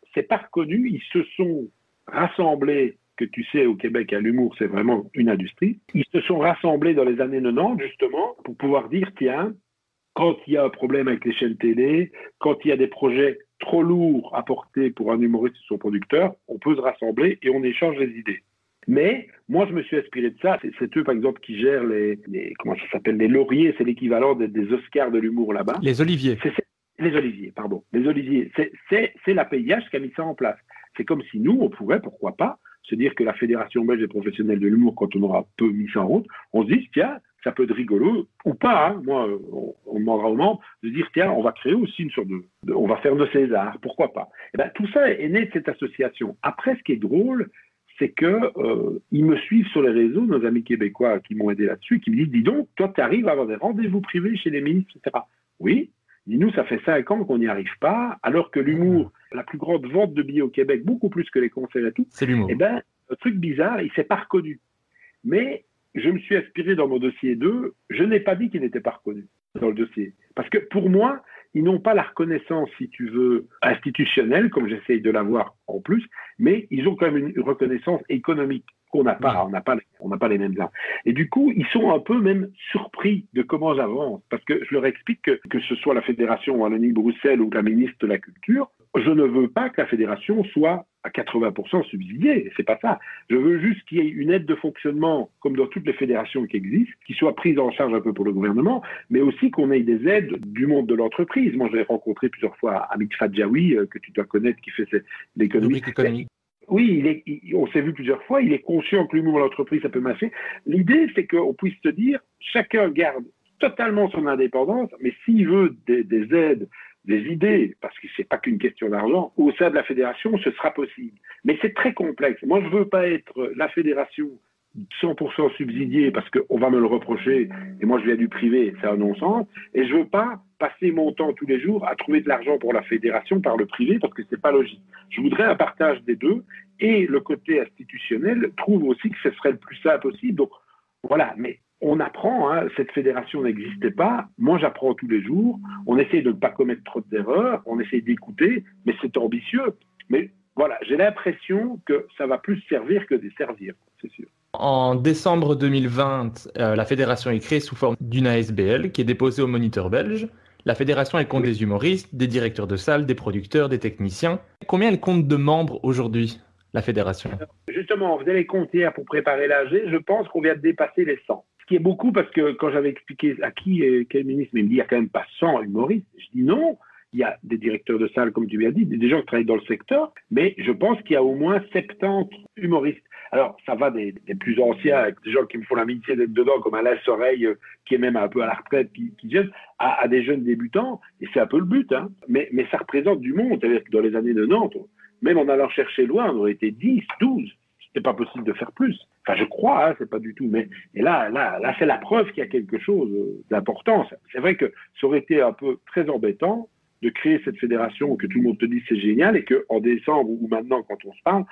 c'est pas reconnu. Ils se sont rassemblés, que tu sais, au Québec, à l'humour, c'est vraiment une industrie. Ils se sont rassemblés dans les années quatre-vingt-dix, justement, pour pouvoir dire, tiens, quand il y a un problème avec les chaînes télé, quand il y a des projets trop lourds à porter pour un humoriste et son producteur, on peut se rassembler et on échange les idées. Mais moi, je me suis inspiré de ça. C'est, c'est eux, par exemple, qui gèrent les, les comment ça s'appelle, les lauriers. C'est l'équivalent des, des Oscars de l'humour là-bas. Les Oliviers. C'est, c'est, les Oliviers, pardon. Les Oliviers. C'est, c'est, c'est l'A P I H qui a mis ça en place. C'est comme si nous, on pourrait, pourquoi pas, se dire que la Fédération belge des professionnels de l'humour, quand on aura peu mis ça en route, on se dit, tiens, ça peut être rigolo, ou pas, hein. Moi, on, on demandera aux membres de dire, tiens, on va créer aussi une sorte de, de on va faire nos Césars, pourquoi pas. Et ben, tout ça est né de cette association. Après, ce qui est drôle, c'est que euh, ils me suivent sur les réseaux, nos amis québécois qui m'ont aidé là-dessus, qui me disent, dis donc, toi, tu arrives à avoir des rendez-vous privés chez les ministres, et cetera. Oui, dis-nous, ça fait cinq ans qu'on n'y arrive pas, alors que l'humour, la plus grande vente de billets au Québec, beaucoup plus que les concerts et tout, c'est l'humour. Eh ben, un truc bizarre, il ne s'est pas reconnu. Mais je me suis inspiré dans mon dossier d'eux, je n'ai pas dit qu'il n'était pas reconnu dans le dossier. Parce que pour moi, ils n'ont pas la reconnaissance, si tu veux, institutionnelle, comme j'essaye de l'avoir en plus, mais ils ont quand même une reconnaissance économique qu'on n'a pas, on n'a pas, on n'a pas les mêmes arts. Et du coup, ils sont un peu même surpris de comment j'avance, parce que je leur explique que, que ce soit la Fédération Wallonie-Bruxelles ou la ministre de la Culture, je ne veux pas que la Fédération soit à quatre-vingts pour cent subsidiée, c'est pas ça. Je veux juste qu'il y ait une aide de fonctionnement, comme dans toutes les fédérations qui existent, qui soit prise en charge un peu pour le gouvernement, mais aussi qu'on ait des aides du monde de l'entreprise. Moi, je l'ai rencontré plusieurs fois Hamid Fadjaoui, euh, que tu dois connaître, qui fait l'économie. économique. Oui, il est, il, on s'est vu plusieurs fois, il est conscient que l'humour de l'entreprise, ça peut marcher. L'idée, c'est qu'on puisse se dire, chacun garde totalement son indépendance, mais s'il veut des, des aides, des idées, parce que c'est pas qu'une question d'argent, au sein de la fédération, ce sera possible. Mais c'est très complexe. Moi, je veux pas être la fédération cent pour cent subsidiée, parce qu'on va me le reprocher, et moi je viens du privé, c'est un non-sens, et je veux pas passer mon temps tous les jours à trouver de l'argent pour la fédération par le privé, parce que c'est pas logique. Je voudrais un partage des deux, et le côté institutionnel trouve aussi que ce serait le plus simple possible. Donc voilà, mais on apprend, hein, cette fédération n'existait pas, moi j'apprends tous les jours, on essaie de ne pas commettre trop d'erreurs, on essaie d'écouter, mais c'est ambitieux. Mais voilà, j'ai l'impression que ça va plus servir que desservir, c'est sûr. En décembre deux mille vingt, euh, la fédération est créée sous forme d'une A S B L qui est déposée au Moniteur belge. La fédération, elle compte des humoristes, des directeurs de salle, des producteurs, des techniciens. Combien elle compte de membres aujourd'hui, la fédération ? Justement, on faisait les comptes hier pour préparer l'A G, je pense qu'on vient de dépasser les cent. Ce qui est beaucoup, parce que quand j'avais expliqué à qui, quel ministre, il me dit, il n'y a quand même pas cent humoristes. Je dis non, il y a des directeurs de salle, comme tu l'as dit, des gens qui travaillent dans le secteur, mais je pense qu'il y a au moins soixante-dix humoristes. Alors, ça va des, des plus anciens, avec des gens qui me font l'amitié d'être dedans, comme Alain Soreille, qui est même un peu à la retraite, qui, qui viennent, à, à des jeunes débutants, et c'est un peu le but, hein. Mais, mais ça représente du monde. C'est-à-dire que dans les années quatre-vingt-dix, même en allant chercher loin, on aurait été dix, douze. C'était pas possible de faire plus. Enfin, je crois, hein, c'est pas du tout. Mais et là, là, là, c'est la preuve qu'il y a quelque chose d'important. C'est vrai que ça aurait été un peu très embêtant de créer cette fédération, que tout le monde te dise c'est génial, et qu'en décembre ou maintenant, quand on se parle,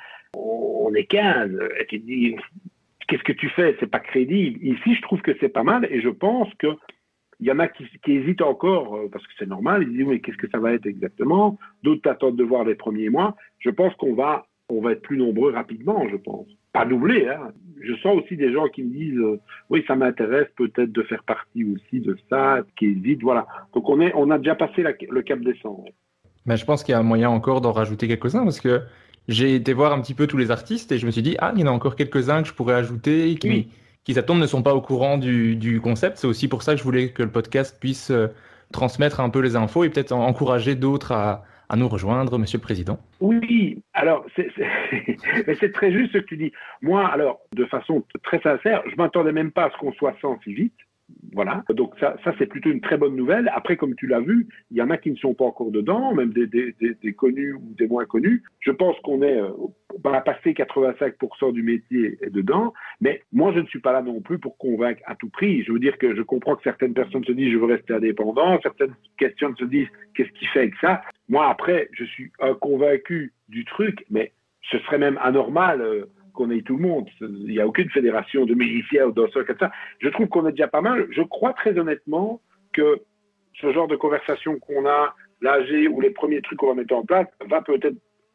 on est quinze, et tu te dis, qu'est-ce que tu fais? C'est pas crédible. Ici, je trouve que c'est pas mal, et je pense que il y en a qui, qui hésitent encore, parce que c'est normal, ils disent, mais qu'est-ce que ça va être exactement? D'autres attendent de voir les premiers mois. Je pense qu'on va, on va être plus nombreux rapidement, je pense. Pas doubler, hein. Je sens aussi des gens qui me disent, euh, oui, ça m'intéresse peut-être de faire partie aussi de ça, qui hésitent, voilà. Donc on, est, on a déjà passé la, le cap des cent. Mais je pense qu'il y a un moyen encore d'en rajouter quelques-uns, parce que j'ai été voir un petit peu tous les artistes et je me suis dit, ah, il y en a encore quelques-uns que je pourrais ajouter, qui, oui. qui ça tombe, ne sont pas au courant du, du concept. C'est aussi pour ça que je voulais que le podcast puisse euh, transmettre un peu les infos et peut-être encourager d'autres à, à nous rejoindre, Monsieur le Président. Oui, alors c'est, c'est... mais c'est très juste ce que tu dis. Moi, alors, de façon très sincère, je ne m'attendais même pas à ce qu'on soit cent si vite. Voilà, donc ça, ça c'est plutôt une très bonne nouvelle. Après, comme tu l'as vu, il y en a qui ne sont pas encore dedans, même des, des, des, des connus ou des moins connus. Je pense qu'on est, euh, on va passer quatre-vingt-cinq pour cent du métier est dedans, mais moi je ne suis pas là non plus pour convaincre à tout prix. Je veux dire que je comprends que certaines personnes se disent je veux rester indépendant, certaines questions se disent qu'est-ce qui fait avec ça. Moi après, je suis un convaincu du truc, mais ce serait même anormal. Euh, qu'on ait tout le monde. Il n'y a aucune fédération de musiciens ou danseurs comme ça. Je trouve qu'on est déjà pas mal. Je crois très honnêtement que ce genre de conversation qu'on a, l'A G ou les premiers trucs qu'on va mettre en place, va peut-être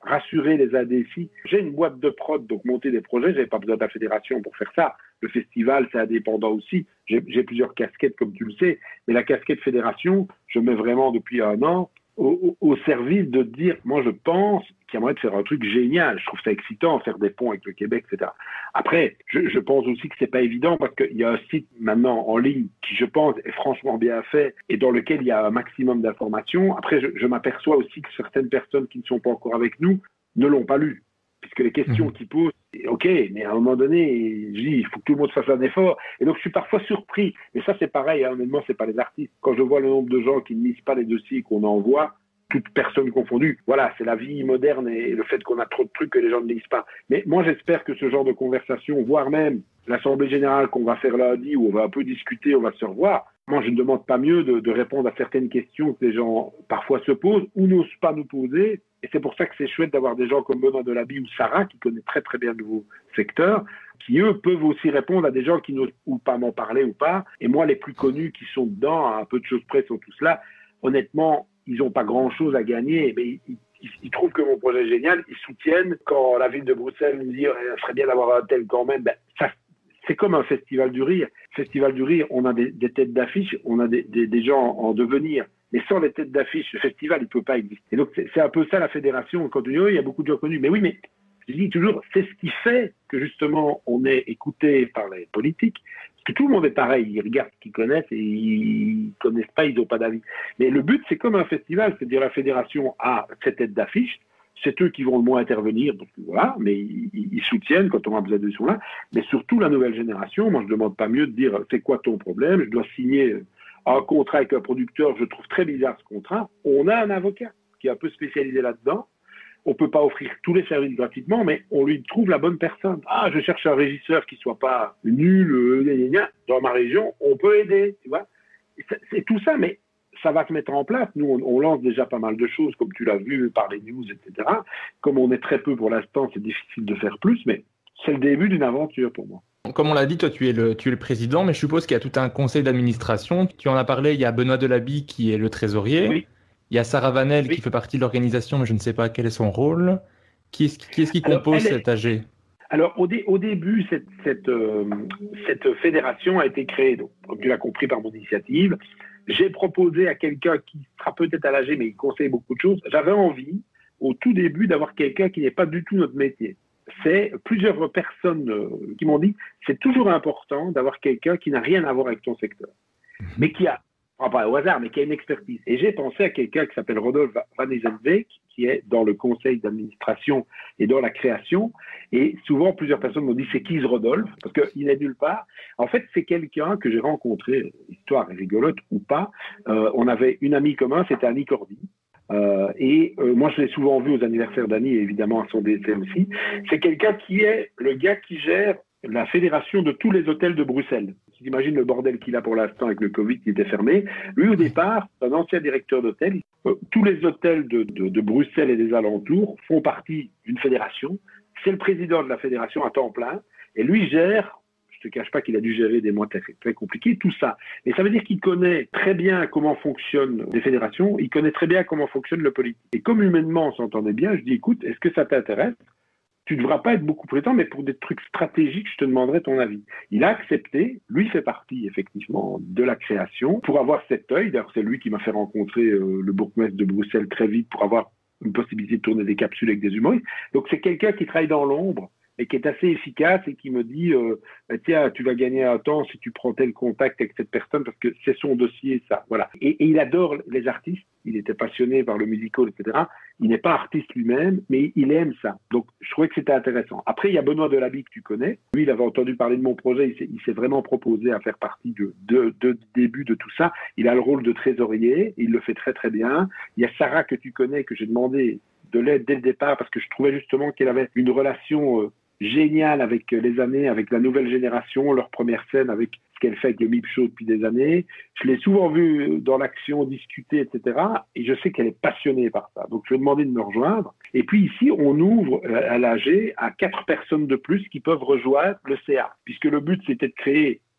rassurer les A D S I. J'ai une boîte de prod, donc monter des projets, je n'avais pas besoin de la fédération pour faire ça. Le festival, c'est indépendant aussi. J'ai, j'ai plusieurs casquettes, comme tu le sais, mais la casquette fédération, je mets vraiment depuis un an au, au, au service de dire, moi je pense qu'il y a moyen de faire un truc génial. Je trouve ça excitant, faire des ponts avec le Québec, et cetera. Après, je, je pense aussi que c'est pas évident parce qu'il y a un site maintenant en ligne qui, je pense, est franchement bien fait et dans lequel il y a un maximum d'informations. Après, je, je m'aperçois aussi que certaines personnes qui ne sont pas encore avec nous ne l'ont pas lu. Puisque les questions mmh. qu'ils posent, ok, mais à un moment donné, je dis, il faut que tout le monde fasse un effort. Et donc, je suis parfois surpris. Mais ça, c'est pareil, hein, honnêtement, c'est pas les artistes. Quand je vois le nombre de gens qui ne lisent pas les dossiers qu'on envoie, toutes personnes confondues, voilà, c'est la vie moderne et le fait qu'on a trop de trucs que les gens ne lisent pas. Mais moi, j'espère que ce genre de conversation, voire même l'Assemblée générale qu'on va faire lundi, où on va un peu discuter, on va se revoir, moi, je ne demande pas mieux de, de répondre à certaines questions que les gens parfois se posent ou n'osent pas nous poser. Et c'est pour ça que c'est chouette d'avoir des gens comme Benoît Delaby ou Sarah, qui connaissent très très bien le nouveau secteur, qui eux peuvent aussi répondre à des gens qui n'osent ou pas m'en parler ou pas. Et moi, les plus connus qui sont dedans, à un peu de choses près, sont tous là. Honnêtement, ils n'ont pas grand-chose à gagner, mais ils, ils, ils trouvent que mon projet est génial. Ils soutiennent. Quand la ville de Bruxelles me dit « il serait bien d'avoir un tel quand même ben, », ça, c'est comme un festival du rire. Festival du rire, on a des, des têtes d'affiche, on a des, des, des gens en devenir. Mais sans les têtes d'affiche, le festival, il ne peut pas exister. Et donc, c'est, c'est un peu ça la fédération. Quand on dit, oh, il y a beaucoup de gens connus. Mais oui, mais je dis toujours, c'est ce qui fait que justement, on est écouté par les politiques. Parce que tout le monde est pareil. Ils regardent ce qu'ils connaissent et ils ne connaissent pas, ils n'ont pas d'avis. Mais le but, c'est comme un festival. C'est-à-dire, la fédération a cette tête d'affiche. C'est eux qui vont le moins intervenir. Donc, voilà. Mais ils, ils soutiennent quand on a besoin d'eux, ils sont là. Mais surtout, la nouvelle génération, moi, je ne demande pas mieux de dire, c'est quoi ton problème? Je dois signer un contrat avec un producteur, je trouve très bizarre ce contrat. On a un avocat qui est un peu spécialisé là-dedans. On ne peut pas offrir tous les services gratuitement, mais on lui trouve la bonne personne. Ah, je cherche un régisseur qui ne soit pas nul, euh, gna, gna, gna. Dans ma région, on peut aider, tu vois. C'est, c'est tout ça, mais ça va se mettre en place. Nous, on, on lance déjà pas mal de choses, comme tu l'as vu par les news, et cetera. Comme on est très peu pour l'instant, c'est difficile de faire plus, mais c'est le début d'une aventure pour moi. Comme on l'a dit, toi, tu es, le, tu es le président, mais je suppose qu'il y a tout un conseil d'administration. Tu en as parlé, il y a Benoît Delaby qui est le trésorier. Oui. Il y a Sarah Vanel oui. qui fait partie de l'organisation, mais je ne sais pas quel est son rôle. Qui est-ce, qui, est-ce qui compose alors, cet A G? Alors, au, dé, au début, cette, cette, euh, cette fédération a été créée, donc, comme tu l'as compris, par mon initiative. J'ai proposé à quelqu'un qui sera peut-être à l'A G, mais il conseille beaucoup de choses. J'avais envie, au tout début, d'avoir quelqu'un qui n'est pas du tout notre métier. C'est plusieurs personnes euh, qui m'ont dit c'est toujours important d'avoir quelqu'un qui n'a rien à voir avec ton secteur, mais qui a, enfin, pas au hasard, mais qui a une expertise. Et j'ai pensé à quelqu'un qui s'appelle Rodolphe Van Ezenbeek, qui est dans le conseil d'administration et dans la création. Et souvent, plusieurs personnes m'ont dit c'est qui ce Rodolphe? Parce qu'il n'est nulle part. En fait, c'est quelqu'un que j'ai rencontré, histoire rigolote ou pas. Euh, on avait une amie commune, c'était Annie Cordy. Euh, et euh, moi, je l'ai souvent vu aux anniversaires d'Annie et évidemment à son décès aussi. C'est quelqu'un qui est le gars qui gère la fédération de tous les hôtels de Bruxelles. Tu imagines le bordel qu'il a pour l'instant avec le Covid qui était fermé. Lui, au départ, un ancien directeur d'hôtel. Euh, tous les hôtels de, de, de Bruxelles et des alentours font partie d'une fédération. C'est le président de la fédération à temps plein. Et lui gère... Je ne te cache pas qu'il a dû gérer des mois très, très compliqués, tout ça. Mais ça veut dire qu'il connaît très bien comment fonctionnent les fédérations, il connaît très bien comment fonctionne le politique. Et comme humainement on s'entendait bien, je dis, écoute, est-ce que ça t'intéresse? Tu ne devras pas être beaucoup plus temps, mais pour des trucs stratégiques, je te demanderai ton avis. Il a accepté, lui fait partie effectivement de la création, pour avoir cet œil. D'ailleurs, c'est lui qui m'a fait rencontrer euh, le bourgmestre de Bruxelles très vite pour avoir une possibilité de tourner des capsules avec des humoristes. Donc c'est quelqu'un qui travaille dans l'ombre, et qui est assez efficace et qui me dit euh, bah, tiens, tu vas gagner un temps si tu prends tel contact avec cette personne parce que c'est son dossier, ça. Voilà. Et, et il adore les artistes, il était passionné par le musical, et cetera. Il n'est pas artiste lui-même, mais il aime ça. Donc, je trouvais que c'était intéressant. Après, il y a Benoît Delaby que tu connais. Lui, il avait entendu parler de mon projet, il s'est, il s'est vraiment proposé à faire partie de, de, de début de tout ça. Il a le rôle de trésorier, il le fait très très bien. Il y a Sarah que tu connais, que j'ai demandé de l'aide dès le départ parce que je trouvais justement qu'elle avait une relation euh, génial avec les années, avec la nouvelle génération, leur première scène avec ce qu'elle fait avec le M I P Show depuis des années. Je l'ai souvent vue dans l'action, discuter, et cetera. Et je sais qu'elle est passionnée par ça. Donc, je lui ai demandé de me rejoindre. Et puis ici, on ouvre à l'A G à quatre personnes de plus qui peuvent rejoindre le C A. Puisque le but, c'était de créer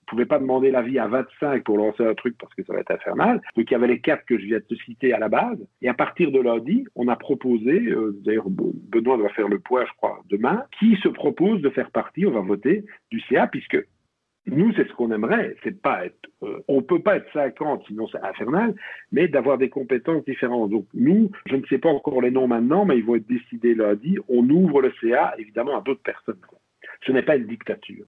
ne pouvais pas demander l'avis à vingt-cinq pour lancer un truc parce que ça va être infernal. Donc il y avait les quatre que je viens de te citer à la base. Et à partir de lundi, on a proposé, euh, d'ailleurs Benoît doit faire le point, je crois, demain, qui se propose de faire partie, on va voter, du C A, puisque nous, c'est ce qu'on aimerait. C'est pas être, euh, on peut pas être cinquante, sinon c'est infernal, mais d'avoir des compétences différentes. Donc nous, je ne sais pas encore les noms maintenant, mais ils vont être décidés lundi. On ouvre le C A, évidemment, à d'autres personnes. Ce n'est pas une dictature.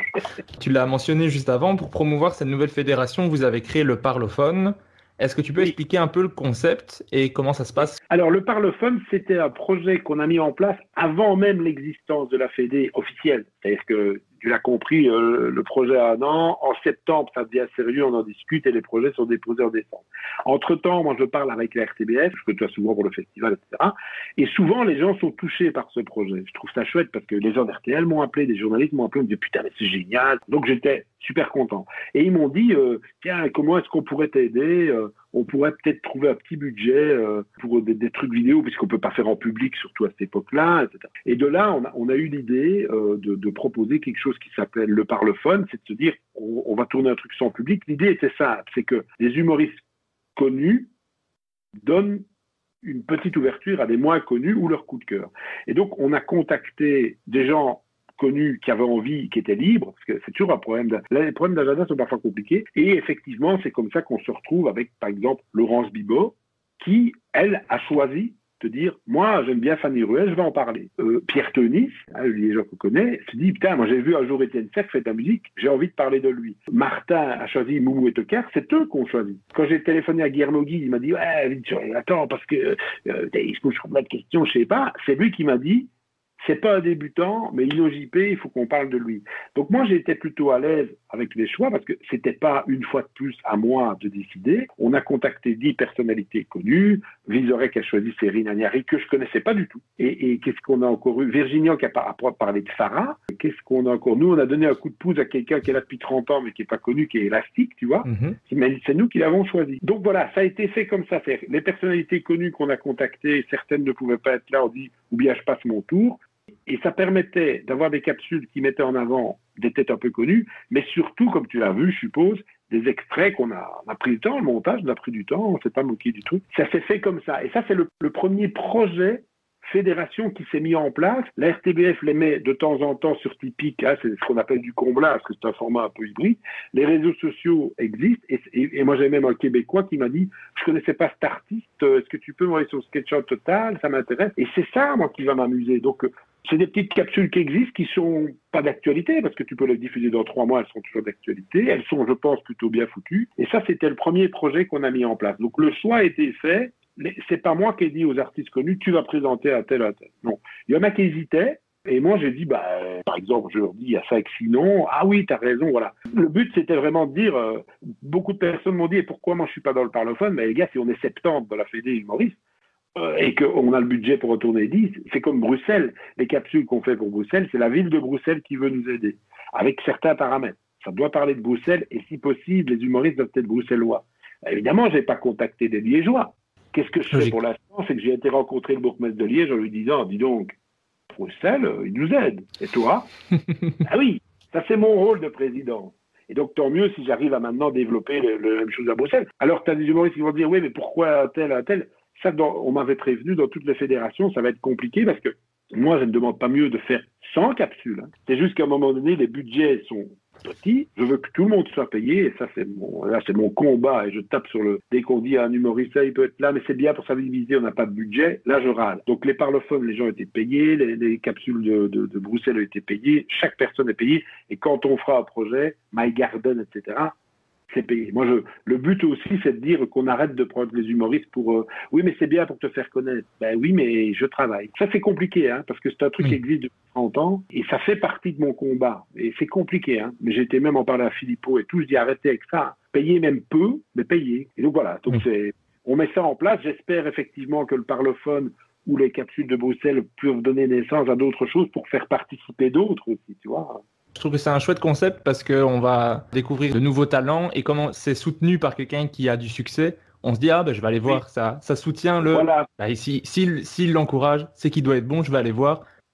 Tu l'as mentionné juste avant, pour promouvoir cette nouvelle fédération, vous avez créé le Parlophone. Est-ce que tu peux oui. expliquer un peu le concept et comment ça se passe? Alors, le Parlophone, c'était un projet qu'on a mis en place avant même l'existence de la Fédé officielle. C'est-à-dire que, tu l'as compris, euh, le projet a un an. En septembre, ça devient sérieux, on en discute et les projets sont déposés en décembre. Entre-temps, moi, je parle avec la R T B F, je côtoie souvent pour le festival, et cetera. Et souvent, les gens sont touchés par ce projet. Je trouve ça chouette parce que les gens d'R T L m'ont appelé, des journalistes m'ont appelé, on me dit « Putain, mais c'est génial !» Donc, j'étais super content. Et ils m'ont dit euh, « Tiens, comment est-ce qu'on pourrait t'aider euh, On pourrait peut-être trouver un petit budget euh, pour des, des trucs vidéo, puisqu'on ne peut pas faire en public, surtout à cette époque-là, et cetera » Et de là, on a, on a eu l'idée euh, de, de proposer quelque chose qui s'appelle le Parlophone, c'est de se dire on, on va tourner un truc sans public. L'idée était simple, c'est que les humoristes connus donnent une petite ouverture à des moins connus ou leur coup de cœur. Et donc, on a contacté des gens connus qui avaient envie, qui étaient libres, parce que c'est toujours un problème. De... Les problèmes d'agenda sont parfois compliqués. Et effectivement, c'est comme ça qu'on se retrouve avec, par exemple, Laurence Bibot, qui, elle, a choisi de dire, moi, j'aime bien Fanny Ruel, je vais en parler. Euh, Pierre Tenis, hein, le liégeois qu'on connaît, se dit, putain, moi j'ai vu un jour Étienne Seck faire de la musique, j'ai envie de parler de lui. Martin a choisi Moumou et Toker, c'est eux qui ont choisi. Quand j'ai téléphoné à Guillermo Guy, il m'a dit, ouais, attends, parce que euh, il se pose plein de questions, je sais pas. C'est lui qui m'a dit, c'est pas un débutant, mais Lino J P, il faut qu'on parle de lui. Donc moi, j'étais plutôt à l'aise avec les choix parce que c'était pas une fois de plus à moi de décider. On a contacté dix personnalités connues. Vizorek a choisi Cyril Agnari, que je connaissais pas du tout. Et, et qu'est-ce qu'on a encore eu? Virginia qui a parlé de Farah. Qu'est-ce qu'on a encore? Nous, on a donné un coup de pouce à quelqu'un qui est là depuis trente ans, mais qui est pas connu, qui est élastique, tu vois. Mm-hmm. Mais c'est nous qui l'avons choisi. Donc voilà, ça a été fait comme ça. C'est les personnalités connues qu'on a contactées, certaines ne pouvaient pas être là, on dit, ou bien je passe mon tour. Et ça permettait d'avoir des capsules qui mettaient en avant des têtes un peu connues, mais surtout, comme tu l'as vu, je suppose, des extraits qu'on a, on a pris du temps, le montage, on a pris du temps, on ne s'est pas moqué du truc. Ça s'est fait comme ça. Et ça, c'est le, le premier projet fédération qui s'est mis en place. La R T B F les met de temps en temps sur Tipeee, hein, c'est ce qu'on appelle du comblage, parce que c'est un format un peu hybride. Les réseaux sociaux existent, et, et, et moi j'ai même un Québécois qui m'a dit « Je connaissais pas cet artiste, est-ce que tu peux m'envoyer son sketch en total, ça m'intéresse ». Et c'est ça, moi, qui va m'amuser. Donc, c'est des petites capsules qui existent, qui sont pas d'actualité, parce que tu peux les diffuser dans trois mois, elles sont toujours d'actualité. Elles sont, je pense, plutôt bien foutues. Et ça, c'était le premier projet qu'on a mis en place. Donc, le choix a été fait. C'est pas moi qui ai dit aux artistes connus, tu vas présenter à tel à tel. Non. Il y en a qui hésitaient. Et moi, j'ai dit, bah, par exemple, je leur dis, il y a cinq, six noms. Ah oui, t'as raison, voilà. Le but, c'était vraiment de dire, euh, beaucoup de personnes m'ont dit, et pourquoi moi je suis pas dans le Parlophone? Mais les gars, si on est septembre dans la Fédé humoriste, euh, et qu'on a le budget pour retourner dix, c'est comme Bruxelles. Les capsules qu'on fait pour Bruxelles, c'est la ville de Bruxelles qui veut nous aider, avec certains paramètres. Ça doit parler de Bruxelles, et si possible, les humoristes doivent être bruxellois. Évidemment, j'ai pas contacté des Liégeois. Qu'est-ce que je fais pour l'instant? C'est que j'ai été rencontrer le bourgmestre de Liège en lui disant, dis donc, Bruxelles, il nous aide. Et toi? Ah oui, ça c'est mon rôle de président. Et donc tant mieux si j'arrive à maintenant développer le, le, la même chose à Bruxelles. Alors tu as des humoristes qui vont dire, oui, mais pourquoi tel, un tel? Ça, dans, on m'avait prévenu, dans toutes les fédérations, ça va être compliqué parce que moi, je ne demande pas mieux de faire cent capsules. Hein. C'est juste qu'à un moment donné, les budgets sont petits. Je veux que tout le monde soit payé. Et ça, c'est mon, là, c'est mon combat. Et je tape sur le... Dès qu'on dit à un humoriste, ça, il peut être là, mais c'est bien pour sa visibilité, on n'a pas de budget. Là, je râle. Donc, les parlophones, les gens étaient payés. Les, les capsules de, de, de Bruxelles ont été payées. Chaque personne est payée. Et quand on fera un projet, My Garden, et cetera, c'est payé. Moi, je, le but aussi, c'est de dire qu'on arrête de prendre les humoristes pour euh, oui, mais c'est bien pour te faire connaître. Ben oui, mais je travaille. Ça, c'est compliqué, hein, parce que c'est un truc oui. qui existe depuis trente ans et ça fait partie de mon combat. Et c'est compliqué, hein. Mais j'étais même en parler à Philippot et tout. Je dis arrêtez avec ça. Payez même peu, mais payez. Et donc voilà. Donc oui. c'est, on met ça en place. J'espère effectivement que le parlophone ou les capsules de Bruxelles peuvent donner naissance à d'autres choses pour faire participer d'autres aussi, tu vois. Je trouve que c'est un chouette concept parce qu'on va découvrir de nouveaux talents et comment c'est soutenu par quelqu'un qui a du succès, on se dit ah ben je vais aller voir, oui. ça, ça soutient le. Voilà. Bah, si, s'il, s'il l'encourage, c'est qu'il doit être bon, je vais aller voir.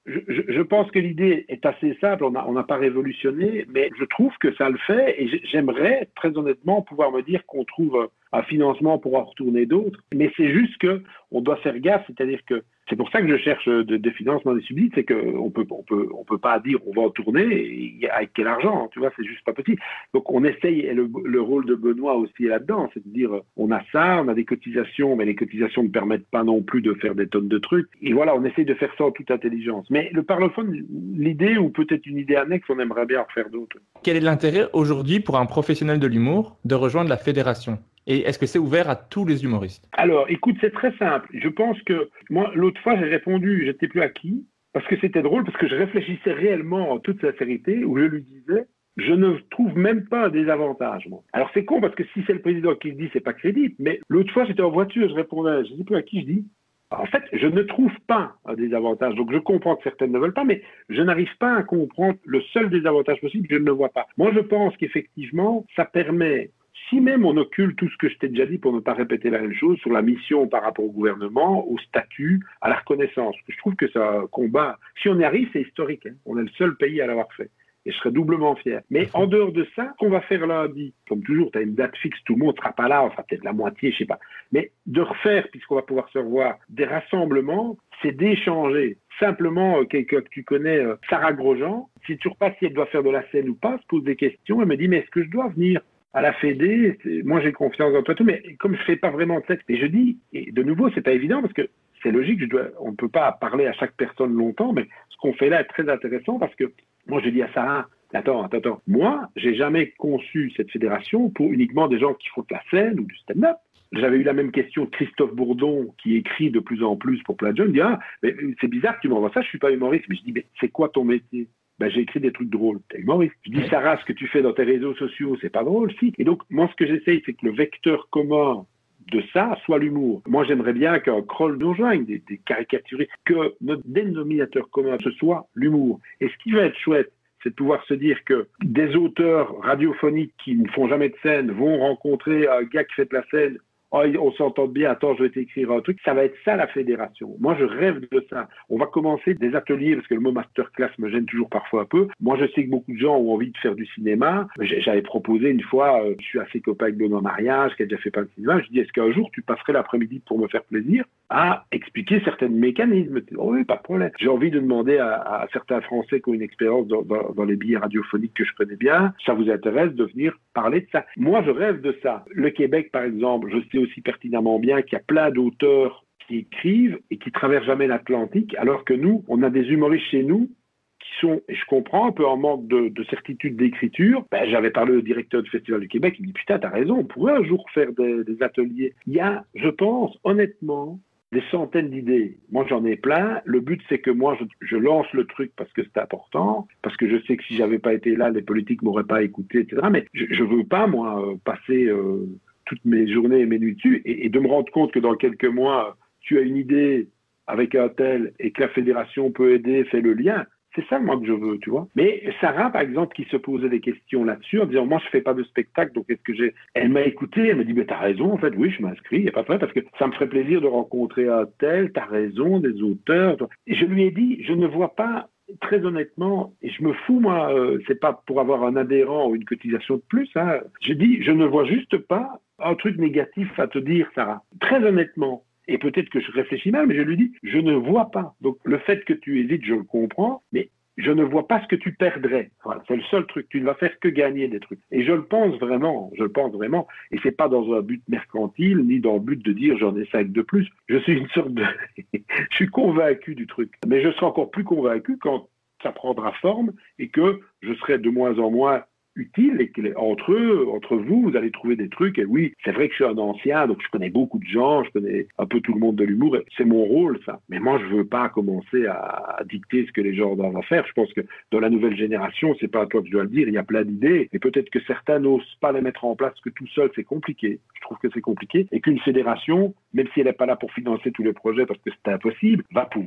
je, je, je pense que l'idée est assez simple, on n'a on n'a pas révolutionné, mais je trouve que ça le fait et j'aimerais très honnêtement pouvoir me dire qu'on trouve un financement pour en retourner d'autres. Mais c'est juste qu'on doit faire gaffe, c'est-à-dire que c'est pour ça que je cherche de, des financements des subsides, c'est qu'on peut, on peut, on peut pas dire on va en tourner et avec quel argent, tu vois, c'est juste pas possible. Donc on essaye, et le, le rôle de Benoît aussi est là-dedans, c'est de dire on a ça, on a des cotisations, mais les cotisations ne permettent pas non plus de faire des tonnes de trucs. Et voilà, on essaye de faire ça en toute intelligence. Mais le parlophone, l'idée, ou peut-être une idée annexe, on aimerait bien en faire d'autres. Quel est l'intérêt aujourd'hui pour un professionnel de l'humour de rejoindre la fédération ? Et est-ce que c'est ouvert à tous les humoristes ? Alors, écoute, c'est très simple. Je pense que, moi, l'autre fois, j'ai répondu, je ne sais plus à qui, parce que c'était drôle, parce que je réfléchissais réellement en toute sincérité, où je lui disais, je ne trouve même pas un désavantage, moi. Alors, c'est con, parce que si c'est le président qui le dit, c'est pas crédible, mais l'autre fois, j'étais en voiture, je répondais, je ne sais plus à qui je dis, en fait, je ne trouve pas un désavantage. Donc, je comprends que certaines ne veulent pas, mais je n'arrive pas à comprendre le seul désavantage possible, je ne le vois pas. Moi, je pense qu'effectivement, ça permet... Si même on occulte tout ce que je t'ai déjà dit pour ne pas répéter la même chose sur la mission par rapport au gouvernement, au statut, à la reconnaissance, je trouve que c'est un combat. Si on y arrive, c'est historique. Hein. On est le seul pays à l'avoir fait. Et je serais doublement fier. Mais en dehors de ça, qu'on va faire lundi, comme toujours, tu as une date fixe, tout le monde ne sera pas là, on sera peut-être la moitié, je sais pas. Mais de refaire, puisqu'on va pouvoir se revoir, des rassemblements, c'est d'échanger. Simplement, quelqu'un que tu connais, Sarah Grosjean, si tu repasses si elle doit faire de la scène ou pas, se pose des questions, elle me dit, mais est-ce que je dois venir à la Fédé, moi j'ai confiance en toi, tout, mais comme je fais pas vraiment de sexe, et je dis, et de nouveau, c'est pas évident parce que c'est logique, je dois, on ne peut pas parler à chaque personne longtemps, mais ce qu'on fait là est très intéressant parce que moi je dis à Sarah, attends, attends, attends, moi j'ai jamais conçu cette fédération pour uniquement des gens qui font de la scène ou du stand-up. J'avais eu la même question de Christophe Bourdon qui écrit de plus en plus pour plein de jeunes, il dit, ah, mais c'est bizarre que tu m'envoies ça, je suis pas humoriste, mais je dis, mais c'est quoi ton métier? Ben, j'ai écrit des trucs drôles. T'es humoriste. Je dis, Sarah, ce que tu fais dans tes réseaux sociaux, c'est pas drôle, si. Et donc, moi, ce que j'essaye, c'est que le vecteur commun de ça soit l'humour. Moi, j'aimerais bien qu'un Kroll nous rejoigne, des, des caricaturistes, que notre dénominateur commun, ce soit l'humour. Et ce qui va être chouette, c'est de pouvoir se dire que des auteurs radiophoniques qui ne font jamais de scène vont rencontrer un gars qui fait de la scène. Oh, on s'entend bien, attends, je vais t'écrire un truc. Ça va être ça, la fédération. Moi, je rêve de ça. On va commencer des ateliers, parce que le mot masterclass me gêne toujours parfois un peu. Moi, je sais que beaucoup de gens ont envie de faire du cinéma. J'avais proposé une fois, euh, je suis assez copain avec Benoît Mariage, qui a déjà fait plein de cinéma. Je dis, est-ce qu'un jour, tu passerais l'après-midi pour me faire plaisir à expliquer certains mécanismes? Oh, oui, pas de problème. J'ai envie de demander à, à certains Français qui ont une expérience dans, dans, dans les billets radiophoniques que je connais bien, ça vous intéresse de venir parler de ça? Moi, je rêve de ça. Le Québec, par exemple, je sais aussi pertinemment bien qu'il y a plein d'auteurs qui écrivent et qui traversent jamais l'Atlantique, alors que nous, on a des humoristes chez nous qui sont, et je comprends, un peu en manque de, de certitude d'écriture. Ben, j'avais parlé au directeur du Festival du Québec, il me dit, putain, t'as raison, on pourrait un jour faire des, des ateliers. Il y a, je pense, honnêtement, des centaines d'idées. Moi, j'en ai plein. Le but, c'est que moi, je, je lance le truc parce que c'est important, parce que je sais que si j'avais pas été là, les politiques m'auraient pas écouté, et cetera. Mais je, je veux pas, moi, passer euh, toutes mes journées et mes nuits dessus et, et de me rendre compte que dans quelques mois, tu as une idée avec un tel et que la fédération peut aider, fait le lien. C'est ça, moi, que je veux, tu vois. Mais Sarah, par exemple, qui se posait des questions là-dessus, en disant, moi, je fais pas de spectacle, donc est-ce que j'ai... Elle m'a écouté, elle m'a dit, mais t'as raison, en fait, oui, je m'inscris, il n'y a pas de problème, parce que ça me ferait plaisir de rencontrer un tel, t'as raison, des auteurs. Et je lui ai dit, je ne vois pas, très honnêtement, et je me fous, moi, euh, c'est pas pour avoir un adhérent ou une cotisation de plus, hein. Je dis, je ne vois juste pas un truc négatif à te dire, Sarah. Très honnêtement. Et peut-être que je réfléchis mal, mais je lui dis, je ne vois pas. Donc, le fait que tu hésites, je le comprends, mais je ne vois pas ce que tu perdrais. Voilà, c'est le seul truc. Tu ne vas faire que gagner des trucs. Et je le pense vraiment. Je le pense vraiment. Et c'est pas dans un but mercantile, ni dans le but de dire j'en ai cinq de plus. Je suis une sorte de... je suis convaincu du truc. Mais je serai encore plus convaincu quand ça prendra forme et que je serai de moins en moins utile et que entre eux, entre vous, vous allez trouver des trucs. Et oui, c'est vrai que je suis un ancien, donc je connais beaucoup de gens, je connais un peu tout le monde de l'humour. C'est mon rôle, ça. Mais moi, je veux pas commencer à, à dicter ce que les gens doivent faire. Je pense que dans la nouvelle génération, c'est pas à toi que je dois le dire, il y a plein d'idées. Et peut-être que certains n'osent pas les mettre en place, que tout seul, c'est compliqué. Je trouve que c'est compliqué. Et qu'une fédération, même si elle n'est pas là pour financer tous les projets parce que c'est impossible, va pouvoir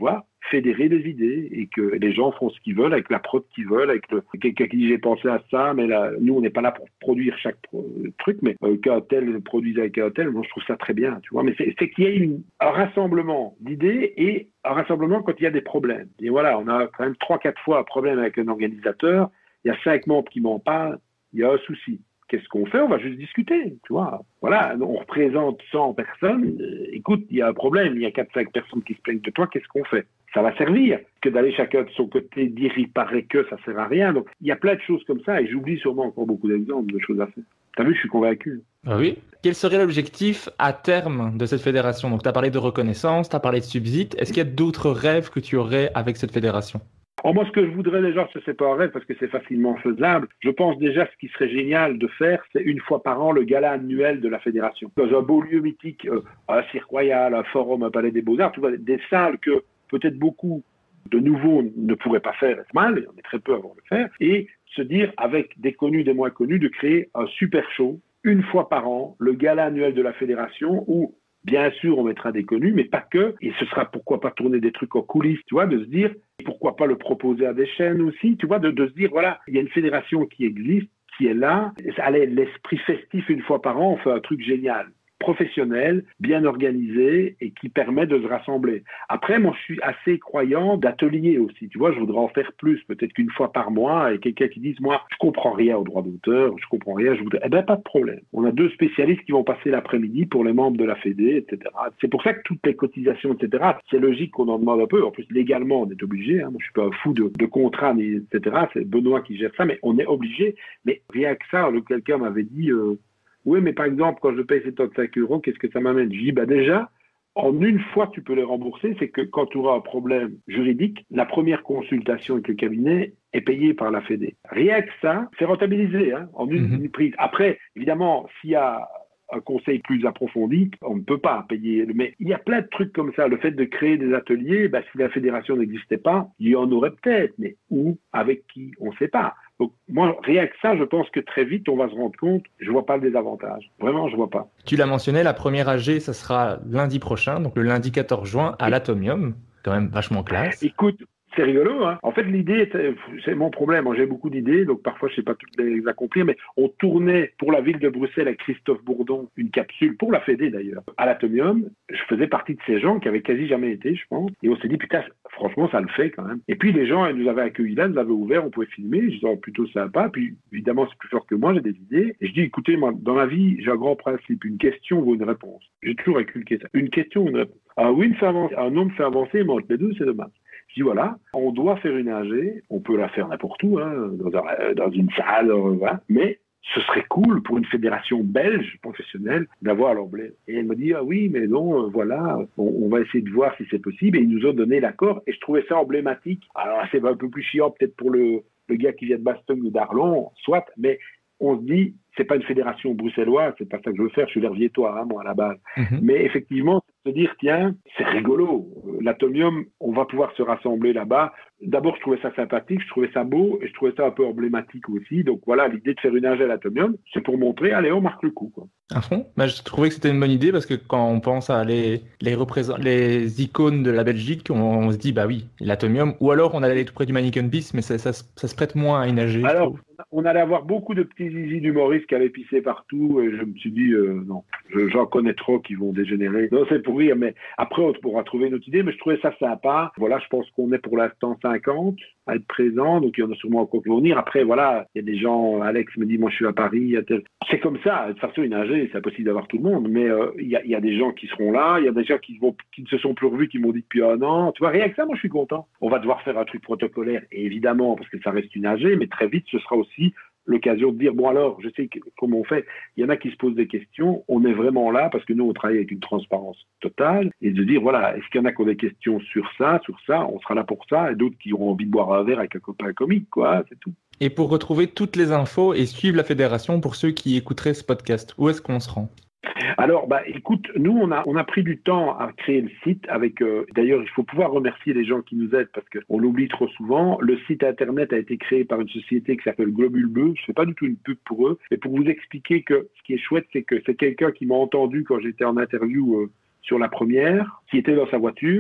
fédérer des idées et que les gens font ce qu'ils veulent avec la prod qu'ils veulent, avec le, quelqu'un qui dit j'ai pensé à ça, mais là, nous on n'est pas là pour produire chaque pro, truc, mais euh, qu'un tel produise avec un tel, moi je trouve ça très bien, tu vois. Mais c'est, c'est qu'il y a une, un rassemblement d'idées et un rassemblement quand il y a des problèmes. Et voilà, on a quand même trois, quatre fois un problème avec un organisateur, il y a cinq membres qui m'en parlent, il y a un souci. Qu'est-ce qu'on fait? On va juste discuter, tu vois. Voilà, on représente cent personnes. Euh, écoute, il y a un problème, il y a quatre cinq personnes qui se plaignent de toi, qu'est-ce qu'on fait? Ça va servir que d'aller chacun de son côté dire il paraît que ça sert à rien. Donc, il y a plein de choses comme ça et j'oublie sûrement encore beaucoup d'exemples de choses à faire. T'as vu, je suis convaincu. Ah oui. Quel serait l'objectif à terme de cette fédération? Donc, tu as parlé de reconnaissance, tu as parlé de subside. Est-ce qu'il y a d'autres rêves que tu aurais avec cette fédération? Oh, moi, ce que je voudrais déjà, ce n'est pas un rêve parce que c'est facilement faisable. Je pense déjà ce qui serait génial de faire, c'est une fois par an le gala annuel de la fédération. Dans un beau lieu mythique, euh, un cirque royal, un forum, un palais des beaux-arts, tu vois, des salles que peut-être beaucoup de nouveaux ne pourraient pas faire, c'est mal, il y en a très peu avant de le faire, et se dire avec des connus, des moins connus, de créer un super show, une fois par an, le gala annuel de la fédération où bien sûr, on mettra des connus, mais pas que. Et ce sera pourquoi pas tourner des trucs en coulisses, tu vois, de se dire, pourquoi pas le proposer à des chaînes aussi, tu vois, de, de se dire, voilà, il y a une fédération qui existe, qui est là. Allez, l'esprit festif, une fois par an, on fait un truc génial, professionnel, bien organisé et qui permet de se rassembler. Après, moi, je suis assez croyant d'ateliers aussi. Tu vois, je voudrais en faire plus, peut-être qu'une fois par mois, et quelqu'un qui dise, moi, je comprends rien au droit d'auteur, je comprends rien, je voudrais... Eh ben, pas de problème. On a deux spécialistes qui vont passer l'après-midi pour les membres de la Fédé, et cetera. C'est pour ça que toutes les cotisations, et cetera, c'est logique qu'on en demande un peu. En plus, légalement, on est obligé. Hein. Moi, je suis pas un fou de, de contrats, et cetera. C'est Benoît qui gère ça, mais on est obligé. Mais rien que ça, le, quelqu'un m'avait dit... Euh, oui, mais par exemple, quand je paye ces trente-cinq euros, qu'est-ce que ça m'amène? Je dis, bah déjà, en une fois, tu peux les rembourser, c'est que quand tu auras un problème juridique, la première consultation avec le cabinet est payée par la Fédé. Rien que ça, c'est rentabilisé hein, en une, mmh. une prise. Après, évidemment, s'il y a un conseil plus approfondi, on ne peut pas payer. Mais il y a plein de trucs comme ça. Le fait de créer des ateliers, bah, si la fédération n'existait pas, il y en aurait peut-être, mais où, avec qui, on ne sait pas. Donc, moi, rien que ça, je pense que très vite, on va se rendre compte, je ne vois pas le désavantage. Vraiment, je ne vois pas. Tu l'as mentionné, la première A G, ça sera lundi prochain, donc le lundi quatorze juin, à l'Atomium. Quand même vachement classe. Écoute, c'est rigolo, hein. En fait, l'idée, c'est, c'est mon problème. J'ai beaucoup d'idées, donc parfois, je ne sais pas toutes les accomplir, mais on tournait pour la ville de Bruxelles avec Christophe Bourdon une capsule, pour la Fédé d'ailleurs, à l'Atomium. Je faisais partie de ces gens qui avaient quasi jamais été, je pense. Et on s'est dit, putain, franchement, ça le fait quand même. Et puis, les gens, ils nous avaient accueillis là, nous avaient ouvert, on pouvait filmer. Je disais, oh, plutôt sympa. Puis, évidemment, c'est plus fort que moi, j'ai des idées. Et je dis, écoutez, moi, dans ma vie, j'ai un grand principe. Une question vaut une réponse. J'ai toujours inculqué ça. Une question ou une réponse. Un oui fait avancer, un non me fait avancer, mais entre les deux, c'est dommage. Je dis voilà, on doit faire une A G, on peut la faire n'importe où, hein, dans, un, dans une salle, euh, voilà, mais ce serait cool pour une fédération belge professionnelle d'avoir l'emblème. Et elle me dit, ah oui, mais non, euh, voilà, on, on va essayer de voir si c'est possible. Et ils nous ont donné l'accord et je trouvais ça emblématique. Alors c'est un peu plus chiant peut-être pour le, le gars qui vient de Bastogne ou d'Arlon, soit, mais on se dit, c'est pas une fédération bruxelloise, c'est pas ça que je veux faire, je suis verviétois, hein, moi, à la base. Mm-hmm. Mais effectivement, se dire, tiens, c'est rigolo, l'Atomium, on va pouvoir se rassembler là-bas. D'abord, je trouvais ça sympathique, je trouvais ça beau, et je trouvais ça un peu emblématique aussi. Donc voilà, l'idée de faire une A G à l'Atomium, c'est pour montrer, allez, on marque le coup, quoi. À fond. Bah, je trouvais que c'était une bonne idée parce que quand on pense à les, les, représent... les icônes de la Belgique, on, on se dit, bah oui, l'Atomium, ou alors on allait aller tout près du Mannequin Beast, mais ça, ça, ça se prête moins à une A G. Alors, on allait avoir beaucoup de petits zizi d'humoristes qui allaient pisser partout, et je me suis dit, euh, non, je, j'en connais trop qui vont dégénérer. Non, c'est pour rire, mais après, on pourra trouver une autre idée, mais je trouvais ça sympa. Voilà, je pense qu'on est pour l'instant cinquante à être présents, donc il y en a sûrement encore qui vont venir. Après, voilà, il y a des gens, Alex me dit, moi je suis à Paris, c'est comme ça, de toute façon, une A G, c'est impossible d'avoir tout le monde, mais euh, il, y a, il y a des gens qui seront là, il y a des gens qui, vont, qui ne se sont plus revus, qui m'ont dit depuis un an, tu vois, rien que ça, moi je suis content. On va devoir faire un truc protocolaire, et évidemment, parce que ça reste une A G, mais très vite, ce sera aussi l'occasion de dire, bon alors, je sais que, comment on fait, il y en a qui se posent des questions, on est vraiment là, parce que nous, on travaille avec une transparence totale, et de dire, voilà, est-ce qu'il y en a qui ont des questions sur ça, sur ça, on sera là pour ça, et d'autres qui auront envie de boire un verre avec un copain comique, quoi, c'est tout. Et pour retrouver toutes les infos et suivre la fédération, pour ceux qui écouteraient ce podcast, où est-ce qu'on se rend ? Alors, bah, écoute, nous, on a, on a pris du temps à créer le site avec, euh, d'ailleurs, il faut pouvoir remercier les gens qui nous aident parce qu'on l'oublie trop souvent. Le site internet a été créé par une société qui s'appelle Globule Bleu. Je ne fais pas du tout une pub pour eux. Mais pour vous expliquer que ce qui est chouette, c'est que c'est quelqu'un qui m'a entendu quand j'étais en interview euh, sur la première, qui était dans sa voiture,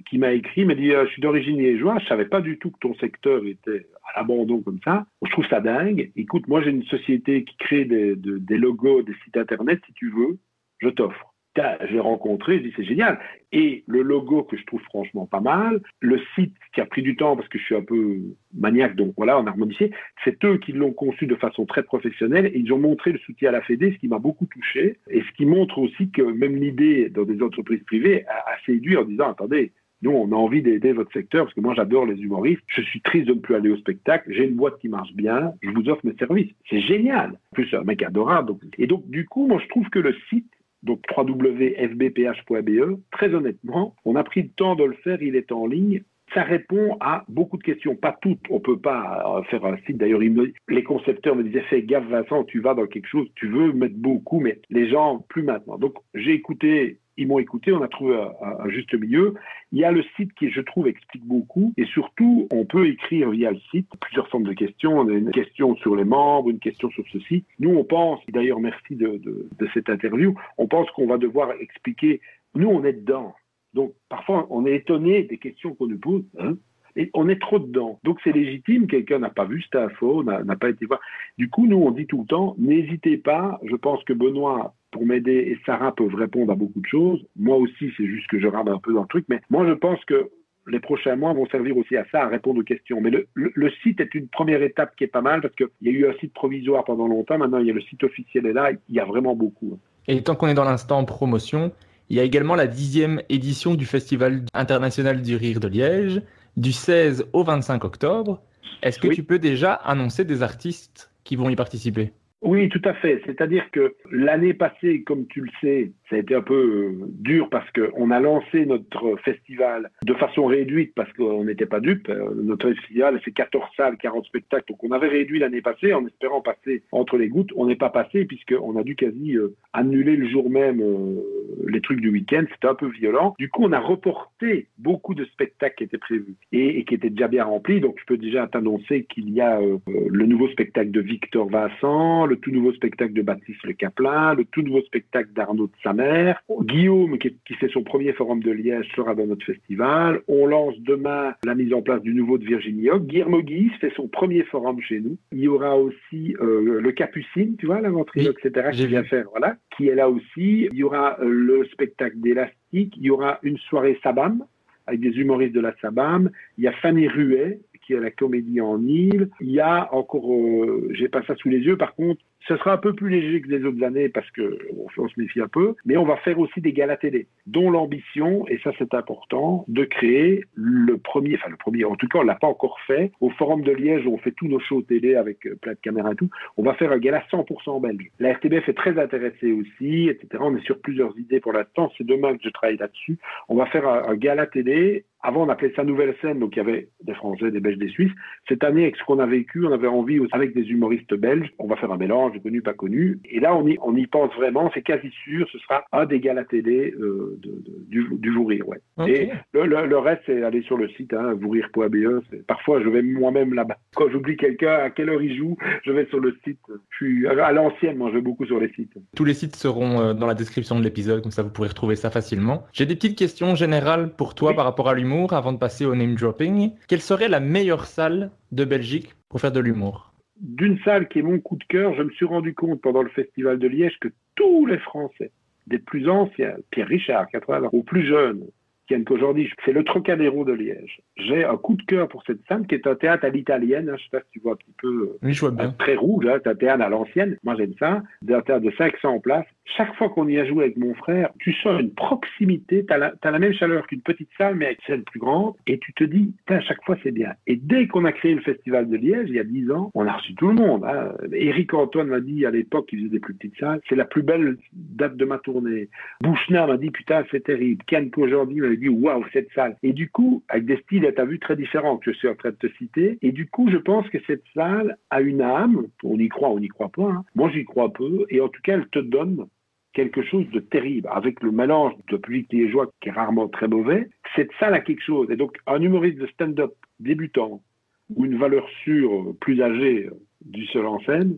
qui m'a écrit, m'a dit euh, « Je suis d'origine liégeoise, je savais pas du tout que ton secteur était à l'abandon comme ça. Je trouve ça dingue. Écoute, moi j'ai une société qui crée des, de, des logos, des sites internet, si tu veux, je t'offre. » J'ai rencontré, je dis c'est génial. Et le logo que je trouve franchement pas mal, le site qui a pris du temps parce que je suis un peu maniaque, donc voilà, on a modifié, c'est eux qui l'ont conçu de façon très professionnelle et ils ont montré le soutien à la Fédé, ce qui m'a beaucoup touché et ce qui montre aussi que même l'idée dans des entreprises privées a, a séduit en disant attendez, nous, on a envie d'aider votre secteur parce que moi, j'adore les humoristes. Je suis triste de ne plus aller au spectacle. J'ai une boîte qui marche bien. Je vous offre mes services. C'est génial. En plus, c'est un mec adorable. Donc. Et donc, du coup, moi, je trouve que le site, donc w w w point f b p h point b e, très honnêtement, on a pris le temps de le faire. Il est en ligne. Ça répond à beaucoup de questions. Pas toutes. On peut pas faire un site. D'ailleurs, me... les concepteurs me disaient, fais gaffe, Vincent, tu vas dans quelque chose, tu veux mettre beaucoup, mais les gens, plus maintenant. Donc, j'ai écouté... Ils m'ont écouté, on a trouvé un, un juste milieu. Il y a le site qui, je trouve, explique beaucoup. Et surtout, on peut écrire via le site plusieurs formes de questions. On a une question sur les membres, une question sur ceci. Nous, on pense, d'ailleurs, merci de, de, de cette interview, on pense qu'on va devoir expliquer. Nous, on est dedans. Donc, parfois, on est étonné des questions qu'on nous pose. Hein, et on est trop dedans. Donc, c'est légitime. Quelqu'un n'a pas vu cette info, n'a, n'a pas été voir. Du coup, nous, on dit tout le temps, n'hésitez pas. Je pense que Benoît... pour m'aider, et Sarah peuvent répondre à beaucoup de choses. Moi aussi, c'est juste que je rame un peu dans le truc, mais moi, je pense que les prochains mois vont servir aussi à ça, à répondre aux questions. Mais le, le, le site est une première étape qui est pas mal, parce qu'il y a eu un site provisoire pendant longtemps, maintenant il y a le site officiel est là, il y a vraiment beaucoup. Et tant qu'on est dans l'instant promotion, il y a également la dixième édition du Festival international du rire de Liège, du seize au vingt-cinq octobre. Est-ce que oui. tu peux déjà annoncer des artistes qui vont y participer ? Oui, tout à fait. C'est-à-dire que l'année passée, comme tu le sais, ça a été un peu euh, dur parce qu'on a lancé notre festival de façon réduite parce qu'on n'était pas dupes. Euh, notre festival, c'est quatorze salles, quarante spectacles. Donc on avait réduit l'année passée en espérant passer entre les gouttes. On n'est pas passé puisqu'on a dû quasi euh, annuler le jour même euh, les trucs du week-end. C'était un peu violent. Du coup, on a reporté beaucoup de spectacles qui étaient prévus et, et qui étaient déjà bien remplis. Donc je peux déjà t'annoncer qu'il y a euh, le nouveau spectacle de Victor Vincent, le tout nouveau spectacle de Baptiste Le Caplin, le tout nouveau spectacle d'Arnaud de Samer. Guillaume, qui, qui fait son premier forum de Liège, sera dans notre festival. On lance demain la mise en place du nouveau de Virginie Hoc. Guillermo Guis fait son premier forum chez nous. Il y aura aussi euh, le Capucine, tu vois, la ventriloque, oui, et cetera, qui vient faire, voilà, qui est là aussi. Il y aura euh, le spectacle d'Élastique. Il y aura une soirée Sabam, avec des humoristes de la Sabam. Il y a Fanny Ruet, qui est à la Comédie en Île. Il y a encore, euh, j'ai pas ça sous les yeux, par contre, ce sera un peu plus léger que les autres années parce que on, on se méfie un peu, mais on va faire aussi des galas télé, dont l'ambition, et ça c'est important, de créer le premier, enfin le premier, en tout cas on l'a pas encore fait, au Forum de Liège où on fait tous nos shows télé avec euh, plein de caméras et tout, on va faire un gala cent pour cent belge. La R T B F est très intéressée aussi, et cetera. On est sur plusieurs idées pour l'instant, c'est demain que je travaille là-dessus. On va faire un, un gala télé. Avant, on appelait ça Nouvelle Scène, donc il y avait des Français, des Belges, des Suisses. Cette année, avec ce qu'on a vécu, on avait envie, avec des humoristes belges, on va faire un mélange de connus, pas connus. Et là, on y, on y pense vraiment, c'est quasi sûr, ce sera un des galas télé euh, de, de, du, du Vous Rire. Ouais. Okay. Et le, le, le reste, c'est aller sur le site, hein, vous rire point b e. Parfois, je vais moi-même là-bas. Quand j'oublie quelqu'un, à quelle heure il joue, je vais sur le site. Je suis à l'ancienne, moi, je vais beaucoup sur les sites. Tous les sites seront dans la description de l'épisode, comme ça, vous pourrez retrouver ça facilement. J'ai des petites questions générales pour toi oui. par rapport à l'humour. Avant de passer au name dropping, quelle serait la meilleure salle de Belgique pour faire de l'humour ? D'une salle qui est mon coup de cœur, je me suis rendu compte pendant le Festival de Liège que tous les Français, des plus anciens, Pierre Richard, quatre-vingts ans, aux plus jeunes, tiennent qu'aujourd'hui, c'est le Trocadéro de Liège. J'ai un coup de cœur pour cette salle qui est un théâtre à l'italienne, hein, je ne sais pas si tu vois un petit peu, oui, je vois bien. Très rouge, hein, c'est un théâtre à l'ancienne, moi j'aime ça, un théâtre de cinq cents places. Chaque fois qu'on y a joué avec mon frère, tu sens une proximité, tu as la, t'as la même chaleur qu'une petite salle, mais avec celle plus grande, et tu te dis, à chaque fois c'est bien. Et dès qu'on a créé le Festival de Liège, il y a dix ans, on a reçu tout le monde. Hein. Éric Antoine m'a dit à l'époque qu'il faisait des plus petites salles, c'est la plus belle date de ma tournée. Bouchna m'a dit, putain, c'est terrible. Ken Kojandi m'a dit, waouh, cette salle. Et du coup, avec des styles, tu as vu, très différents que je suis en train de te citer, et du coup, je pense que cette salle a une âme, on y croit, on n'y croit pas, hein. Moi j'y crois peu, et en tout cas, elle te donne quelque chose de terrible, avec le mélange de public liégeois qui est rarement très mauvais. Cette salle a quelque chose. Et donc, un humoriste de stand-up débutant ou une valeur sûre plus âgée du seul en scène,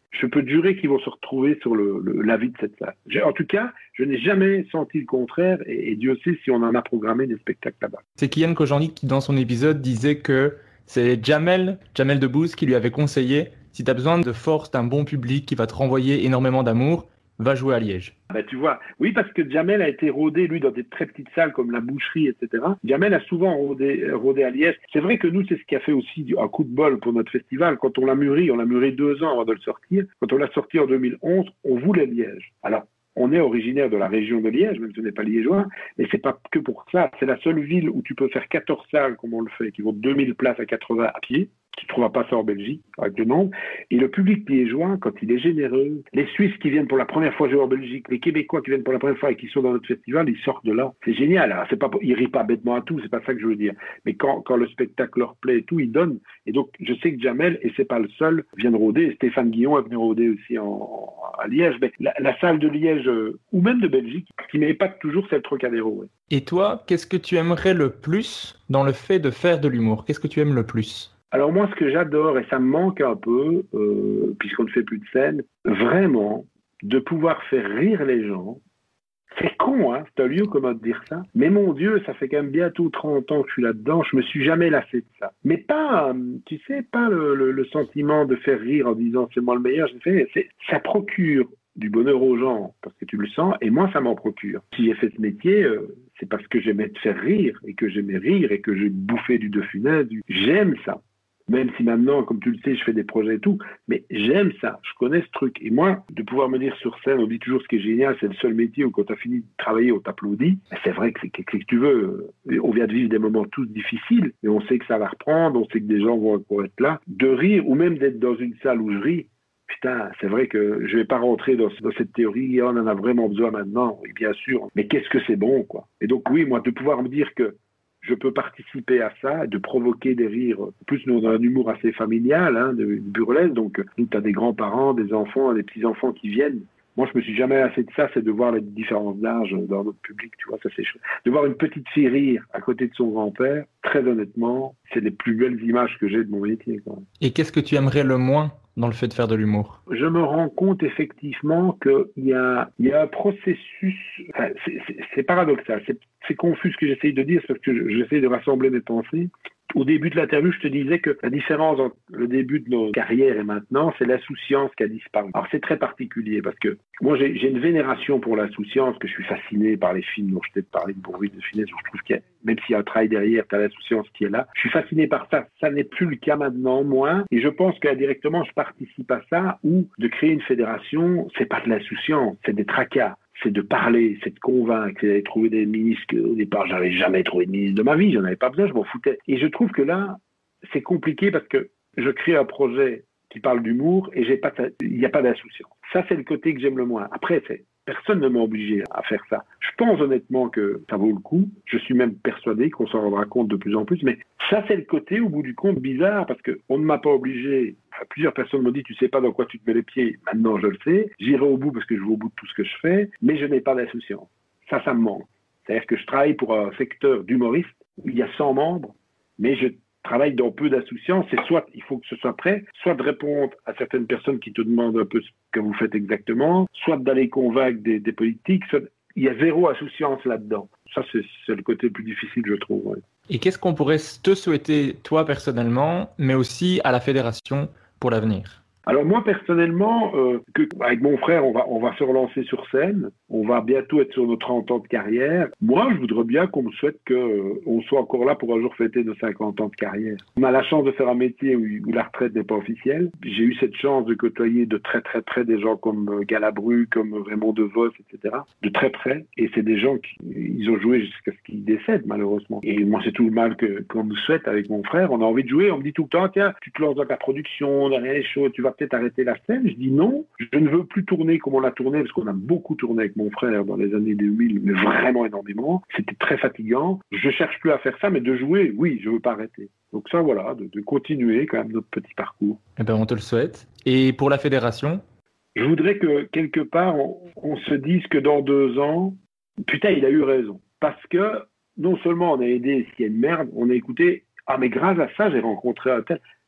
je peux te jurer qu'ils vont se retrouver sur le, le, la vie de cette salle. J'ai, en tout cas, je n'ai jamais senti le contraire, et, et Dieu sait si on en a programmé des spectacles là-bas. C'est Kian Kojandi qui, dans son épisode, disait que c'est Jamel, Jamel Debbouze qui lui avait conseillé, si tu as besoin de force, d'un bon public qui va te renvoyer énormément d'amour, va jouer à Liège. Ben, tu vois, oui, parce que Jamel a été rodé, lui, dans des très petites salles comme la Boucherie, et cetera. Jamel a souvent rodé, rodé à Liège. C'est vrai que nous, c'est ce qui a fait aussi un coup de bol pour notre festival. Quand on l'a mûri, on l'a mûri deux ans avant de le sortir. Quand on l'a sorti en deux mille onze, on voulait Liège. Alors, on est originaire de la région de Liège, même si on n'est pas liégeois, mais c'est pas que pour ça. C'est la seule ville où tu peux faire quatorze salles, comme on le fait, qui vaut deux mille places à quatre-vingts à pied. Tu ne trouveras pas ça en Belgique, avec le nombre. Et le public liégeois, quand il est généreux, les Suisses qui viennent pour la première fois jouer en Belgique, les Québécois qui viennent pour la première fois et qui sont dans notre festival, ils sortent de là. C'est génial. Alors, c'est pas, ils rient pas bêtement à tout, c'est pas ça que je veux dire. Mais quand, quand le spectacle leur plaît et tout, ils donnent. Et donc, je sais que Jamel, et c'est pas le seul, vient de rôder. Stéphane Guillon est venu rôder aussi en, à Liège. Mais la, la salle de Liège, euh, ou même de Belgique, qui m'épate toujours, c'est le Trocadéro. Ouais. Et toi, qu'est-ce que tu aimerais le plus dans le fait de faire de l'humour? Qu'est-ce que tu aimes le plus? Alors moi, ce que j'adore, et ça me manque un peu, euh, puisqu'on ne fait plus de scène, vraiment, de pouvoir faire rire les gens. C'est con, hein, c'est un lieu comment te dire ça. Mais mon Dieu, ça fait quand même bientôt trente ans que je suis là-dedans, je me suis jamais lassé de ça. Mais pas, tu sais, pas le, le, le sentiment de faire rire en disant c'est moi le meilleur, j'ai fait, c'est, ça procure du bonheur aux gens, parce que tu le sens, et moi, ça m'en procure. Si j'ai fait ce métier, euh, c'est parce que j'aimais te faire rire, et que j'aimais rire, et que j'ai bouffé du Dauphinet. Du... J'aime ça. Même si maintenant, comme tu le sais, je fais des projets et tout, mais j'aime ça, je connais ce truc. Et moi, de pouvoir me dire sur scène, on dit toujours ce qui est génial, c'est le seul métier où quand tu as fini de travailler, on t'applaudit. C'est vrai que c'est ce que tu veux. On vient de vivre des moments tous difficiles, mais on sait que ça va reprendre, on sait que des gens vont être là. De rire, ou même d'être dans une salle où je ris, putain, c'est vrai que je vais pas rentrer dans, dans cette théorie, on en a vraiment besoin maintenant, et bien sûr, mais qu'est-ce que c'est bon, quoi. Et donc oui, moi, de pouvoir me dire que je peux participer à ça, de provoquer des rires. Plus, nous, on a un humour assez familial, hein, de, de burlesque. Donc, nous, tu as des grands-parents, des enfants, des petits-enfants qui viennent. Moi, je me suis jamais lassé de ça, c'est de voir les différences d'âge dans notre public, tu vois, ça c'est chouette. De voir une petite fille rire à côté de son grand-père, très honnêtement, c'est les plus belles images que j'ai de mon métier, quoi. Et qu'est-ce que tu aimerais le moins dans le fait de faire de l'humour? Je me rends compte effectivement qu'il y a, il y a un processus, enfin, c'est, c'est, c'est paradoxal, c'est, c'est confus ce que j'essaye de dire, parce que j'essaye de rassembler mes pensées. Au début de l'interview, je te disais que la différence entre le début de nos carrières et maintenant, c'est l'insouciance qui a disparu. Alors c'est très particulier parce que moi j'ai, j'ai une vénération pour l'insouciance, que je suis fasciné par les films dont je t'ai parlé de Bourvil, de Finesse, où je trouve qu'il y a, même s'il y a un travail derrière, tu as l'insouciance qui est là. Je suis fasciné par ça. Ça n'est plus le cas maintenant, moins. Et je pense qu'indirectement, je participe à ça, ou de créer une fédération, c'est pas de l'insouciance, c'est des tracas. C'est de parler, c'est de convaincre, c'est d'aller trouver des ministres qu'au départ, j'avais jamais trouvé de ministre de ma vie, j'en avais pas besoin, je m'en foutais. Et je trouve que là, c'est compliqué parce que je crée un projet qui parle d'humour et j'ai pas, il n'y a pas d'insouciance. Ça, c'est le côté que j'aime le moins. Après, c'est, personne ne m'a obligé à faire ça. Je pense honnêtement que ça vaut le coup. Je suis même persuadé qu'on s'en rendra compte de plus en plus. Mais ça, c'est le côté, au bout du compte, bizarre parce qu'on ne m'a pas obligé. Enfin, plusieurs personnes m'ont dit, tu sais pas dans quoi tu te mets les pieds. Maintenant, je le sais. J'irai au bout parce que je vais au bout de tout ce que je fais. Mais je n'ai pas d'insouciance. Ça, ça me manque. C'est-à-dire que je travaille pour un secteur d'humoristes où il y a cent membres, mais je travaille dans peu d'insouciance, c'est soit il faut que ce soit prêt, soit de répondre à certaines personnes qui te demandent un peu ce que vous faites exactement, soit d'aller convaincre des, des politiques, soit... il y a zéro insouciance là-dedans. Ça, c'est, c'est le côté le plus difficile, je trouve. Ouais. Et qu'est-ce qu'on pourrait te souhaiter, toi personnellement, mais aussi à la fédération pour l'avenir? Alors moi personnellement, euh, que, avec mon frère, on va, on va se relancer sur scène. On va bientôt être sur nos trente ans de carrière. Moi, je voudrais bien qu'on me souhaite qu'on euh, soit encore là pour un jour fêter nos cinquante ans de carrière. On a la chance de faire un métier où, où la retraite n'est pas officielle. J'ai eu cette chance de côtoyer de très très près des gens comme euh, Galabru, comme Raymond DeVos, et cetera. De très près. Et c'est des gens qui ils ont joué jusqu'à ce qu'ils décèdent, malheureusement. Et moi, c'est tout le mal que, qu'on nous souhaite avec mon frère. On a envie de jouer. On me dit tout le temps, tiens, tu te lances dans ta production, derrière les choses, tu vas peut-être arrêter la scène. Je dis non, je ne veux plus tourner comme on l'a tourné, parce qu'on a beaucoup tourné avec mon frère dans les années deux mille, mais vraiment énormément. C'était très fatigant. Je cherche plus à faire ça, mais de jouer, oui, je veux pas arrêter. Donc ça, voilà, de, de continuer quand même notre petit parcours. Eh ben, on te le souhaite. Et pour la fédération? Je voudrais que, quelque part, on, on se dise que dans deux ans, putain, il a eu raison. Parce que, non seulement on a aidé s'il y a une merde, on a écouté, ah mais grâce à ça, j'ai rencontré un tel.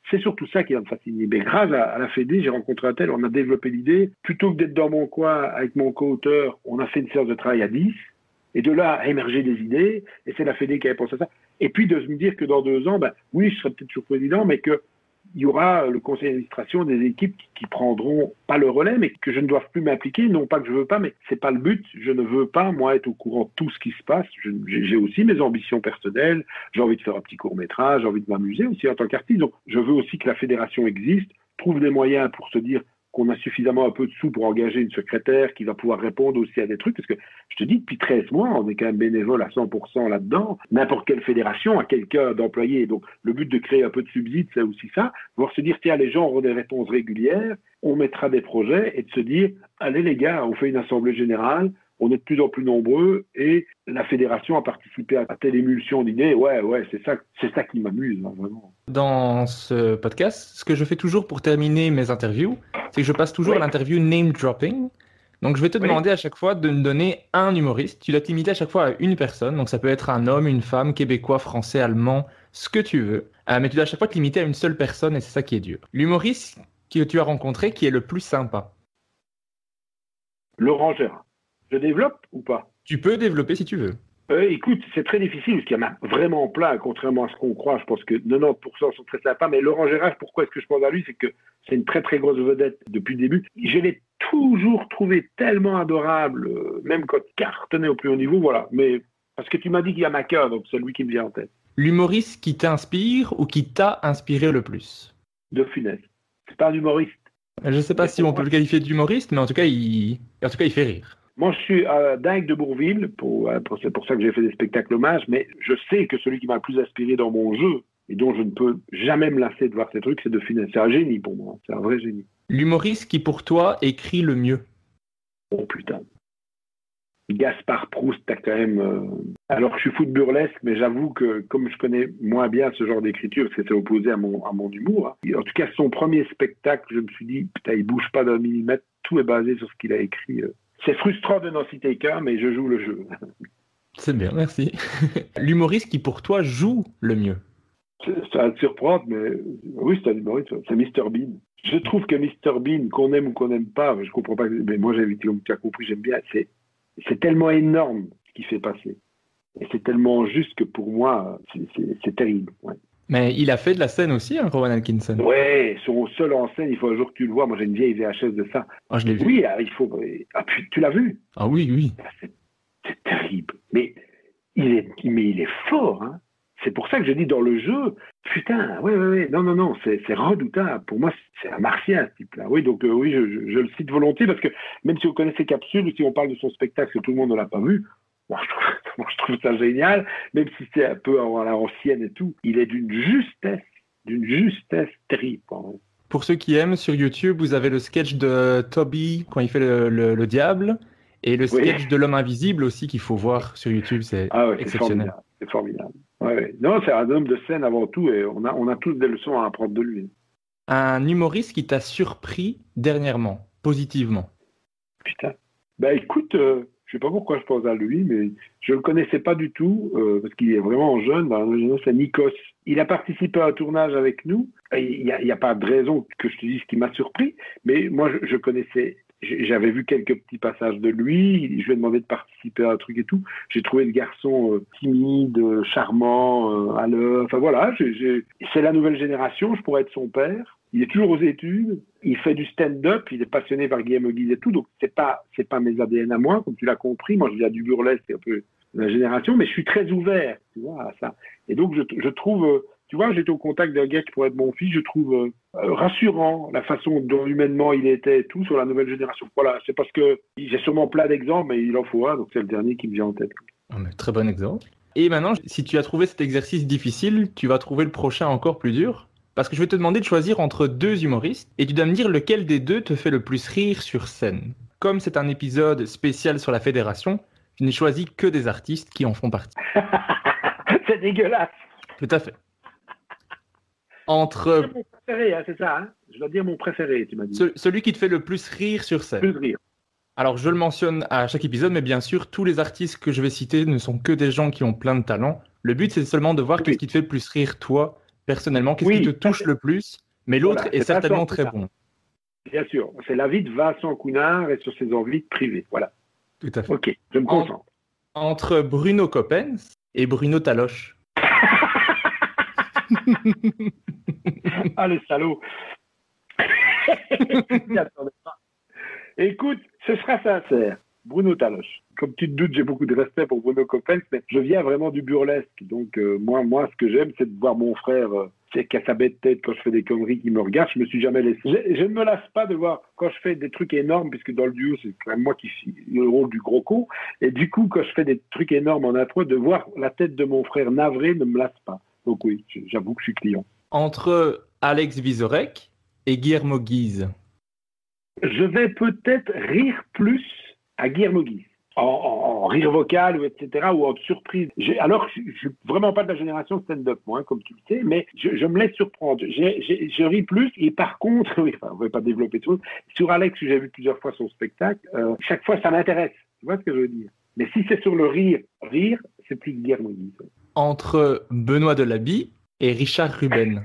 C'est surtout ça qui va me fasciner. Mais grâce à, à la Fédé, j'ai rencontré un tel, on a développé l'idée. Plutôt que d'être dans mon coin avec mon co-auteur, on a fait une séance de travail à dix. Et de là a émergé des idées. Et c'est la Fédé qui avait pensé à ça. Et puis de me dire que dans deux ans, ben, oui, je serai peut-être toujours président, mais que il y aura le conseil d'administration des équipes qui, qui prendront pas le relais, mais que je ne dois plus m'impliquer. Non pas que je veux pas, mais c'est pas le but. Je ne veux pas, moi, être au courant de tout ce qui se passe. Je, j'ai aussi mes ambitions personnelles. J'ai envie de faire un petit court-métrage. J'ai envie de m'amuser aussi en tant qu'artiste. Donc, je veux aussi que la fédération existe, trouve des moyens pour se dire qu'on a suffisamment un peu de sous pour engager une secrétaire qui va pouvoir répondre aussi à des trucs. Parce que je te dis, depuis treize mois, on est quand même bénévole à cent pour cent là-dedans. N'importe quelle fédération a quelqu'un d'employé. Donc, le but de créer un peu de subside, c'est aussi ça. Voir se dire, tiens, les gens auront des réponses régulières, on mettra des projets et de se dire, allez les gars, on fait une assemblée générale, on est de plus en plus nombreux et la fédération a participé à telle émulsion d'idées. Ouais, ouais, c'est ça, c'est ça qui m'amuse, hein, vraiment. Dans ce podcast, ce que je fais toujours pour terminer mes interviews, c'est que je passe toujours Oui. à l'interview name dropping. Donc, je vais te Oui. demander à chaque fois de me donner un humoriste. Tu dois te limiter à chaque fois à une personne. Donc, ça peut être un homme, une femme, québécois, français, allemand, ce que tu veux. Euh, mais tu dois à chaque fois te limiter à une seule personne et c'est ça qui est dur. L'humoriste que tu as rencontré qui est le plus sympa. Laurent Gérard. Je développe ou pas? Tu peux développer si tu veux. Euh, écoute, c'est très difficile parce qu'il y en a vraiment plein, contrairement à ce qu'on croit. Je pense que quatre-vingt-dix pour cent sont très sympas. Mais Laurent Gérard, pourquoi est-ce que je pense à lui? C'est que c'est une très très grosse vedette depuis le début. Je l'ai toujours trouvé tellement adorable, euh, même quand il cartonnait au plus haut niveau. Voilà. Mais parce que tu m'as dit qu'il y a ma cœur, donc c'est lui qui me vient en tête. L'humoriste qui t'inspire ou qui t'a inspiré le plus? De Funès. C'est pas un humoriste. Je ne sais pas si on peut le qualifier d'humoriste, mais en tout cas, il, en tout cas, il fait rire. Moi, je suis euh, dingue de Bourville, pour, euh, pour, c'est pour ça que j'ai fait des spectacles hommages, mais je sais que celui qui m'a le plus inspiré dans mon jeu, et dont je ne peux jamais me lasser de voir ces trucs, c'est de Funès. C'est un génie pour moi, c'est un vrai génie. L'humoriste qui, pour toi, écrit le mieux? Oh putain. Gaspard Proust, t'as quand même... Euh... Alors, je suis fou de burlesque, mais j'avoue que comme je connais moins bien ce genre d'écriture, parce que c'est opposé à mon, à mon humour, hein. En tout cas, son premier spectacle, je me suis dit, putain, il bouge pas d'un millimètre, tout est basé sur ce qu'il a écrit. Euh... C'est frustrant de n'en citer qu'un, mais je joue le jeu. C'est bien, merci. L'humoriste qui, pour toi, joue le mieux? Ça va te surprendre, mais oui, c'est un humoriste, c'est mister Bean. Je trouve que mister Bean, qu'on aime ou qu'on n'aime pas, je comprends pas, mais moi, j'ai, comme tu as compris, j'aime bien, c'est, c'est tellement énorme ce qu'il fait passer. Et c'est tellement juste que pour moi, c'est, c'est, c'est terrible. Ouais. Mais il a fait de la scène aussi, hein, Rowan Atkinson. Ouais, son seul en scène, il faut un jour que tu le vois. Moi, j'ai une vieille V H S de ça. Ah, je l'ai vu. Oui, il faut. Ah, puis, tu l'as vu? Ah oui, oui. C'est, c'est terrible. Mais il est, mais il est fort, hein. C'est pour ça que je dis dans le jeu, putain, ouais, ouais, ouais, non, non, non, c'est, c'est redoutable. Pour moi, c'est un martien, ce type-là. Oui, donc, euh, oui, je, je, je le cite volontiers parce que même si on connaît ses capsules, si on parle de son spectacle que tout le monde ne l'a pas vu, moi, je trouve, moi, je trouve ça génial, même si c'est un peu à la ancienne et tout. Il est d'une justesse, d'une justesse terrible. Hein. Pour ceux qui aiment, sur YouTube, vous avez le sketch de Toby quand il fait le, le, le diable, et le sketch oui. de l'homme invisible aussi qu'il faut voir sur YouTube, c'est ah ouais, exceptionnel. C'est formidable. C'est formidable. Ouais, ouais. Non, c'est un homme de scène avant tout, et on a, on a tous des leçons à apprendre de lui. Un humoriste qui t'a surpris dernièrement, positivement? Putain. Ben écoute, euh, je sais pas pourquoi je pense à lui, mais je le connaissais pas du tout, euh, parce qu'il est vraiment jeune, dans la jeunesse, c'est Nikos. Il a participé à un tournage avec nous, il n'y a, a pas de raison que je te dise qu'il m'a surpris, mais moi je, je connaissais, j'avais vu quelques petits passages de lui, je lui ai demandé de participer à un truc et tout, j'ai trouvé le garçon euh, timide, charmant, euh, à l'heure, enfin voilà, j'ai, j'ai... c'est la nouvelle génération, je pourrais être son père. Il est toujours aux études, il fait du stand-up, il est passionné par Guillaume Guise et tout, donc c'est pas c'est pas mes A D N à moi, comme tu l'as compris. Moi, je viens du burlesque, c'est un peu la génération, mais je suis très ouvert, tu vois, à ça. Et donc, je, je trouve, tu vois, j'étais au contact d'un gars qui pourrait être mon fils, je trouve euh, rassurant la façon dont humainement il était et tout sur la nouvelle génération. Voilà, c'est parce que j'ai sûrement plein d'exemples, mais il en faut un, donc c'est le dernier qui me vient en tête. Oh, mais très bon exemple. Et maintenant, si tu as trouvé cet exercice difficile, tu vas trouver le prochain encore plus dur. Parce que je vais te demander de choisir entre deux humoristes et tu dois me dire lequel des deux te fait le plus rire sur scène. Comme c'est un épisode spécial sur la fédération, je n'ai choisi que des artistes qui en font partie. C'est dégueulasse. Tout à fait. Entre... C'est mon préféré, hein, c'est ça. Hein, je dois dire mon préféré, tu m'as dit. Ce, celui qui te fait le plus rire sur scène. Plus rire. Alors, je le mentionne à chaque épisode, mais bien sûr, tous les artistes que je vais citer ne sont que des gens qui ont plein de talent. Le but, c'est seulement de voir oui. qu'est-ce qui te fait le plus rire, toi, personnellement, qu'est-ce Oui, qui te touche ça, le plus? Mais l'autre voilà, est c'est certainement Vincent très Counard. bon. Bien sûr, c'est la vie de Vincent Counard et sur ses envies privées. Voilà. Tout à fait. Ok, je me En- concentre. entre Bruno Coppens et Bruno Taloche. Ah, le salaud. J'y attendais pas. Écoute, ce sera sincère. Bruno Taloche. Comme tu te doutes, j'ai beaucoup de respect pour Bruno Coppens, mais je viens vraiment du burlesque. Donc, euh, moi, moi, ce que j'aime, c'est de voir mon frère, euh, c'est qu'à sa bête tête quand je fais des conneries qui me regardent. Je me suis jamais laissé. Je, je ne me lasse pas de voir quand je fais des trucs énormes, puisque dans le duo, c'est quand même moi qui suis le rôle du gros con. Et du coup, quand je fais des trucs énormes en impro, de voir la tête de mon frère navré ne me lasse pas. Donc oui, j'avoue que je suis client. Entre Alex Vizorek et Guillermo Guise. Je vais peut-être rire plus à Guillermo Guise. En, en, en rire vocal, ou et cetera, ou en surprise. J'ai, alors, je ne suis vraiment pas de la génération stand-up, moi, hein, comme tu le sais, mais je, je me laisse surprendre. J'ai, j'ai, je ris plus, et par contre, oui, enfin, on ne va pas développer tout. Sur Alex, j'ai vu plusieurs fois son spectacle, euh, chaque fois, ça m'intéresse. Tu vois ce que je veux dire? Mais si c'est sur le rire, rire, c'est plus Guillermo Guise. Entre Benoît Delabie et Richard Ruben.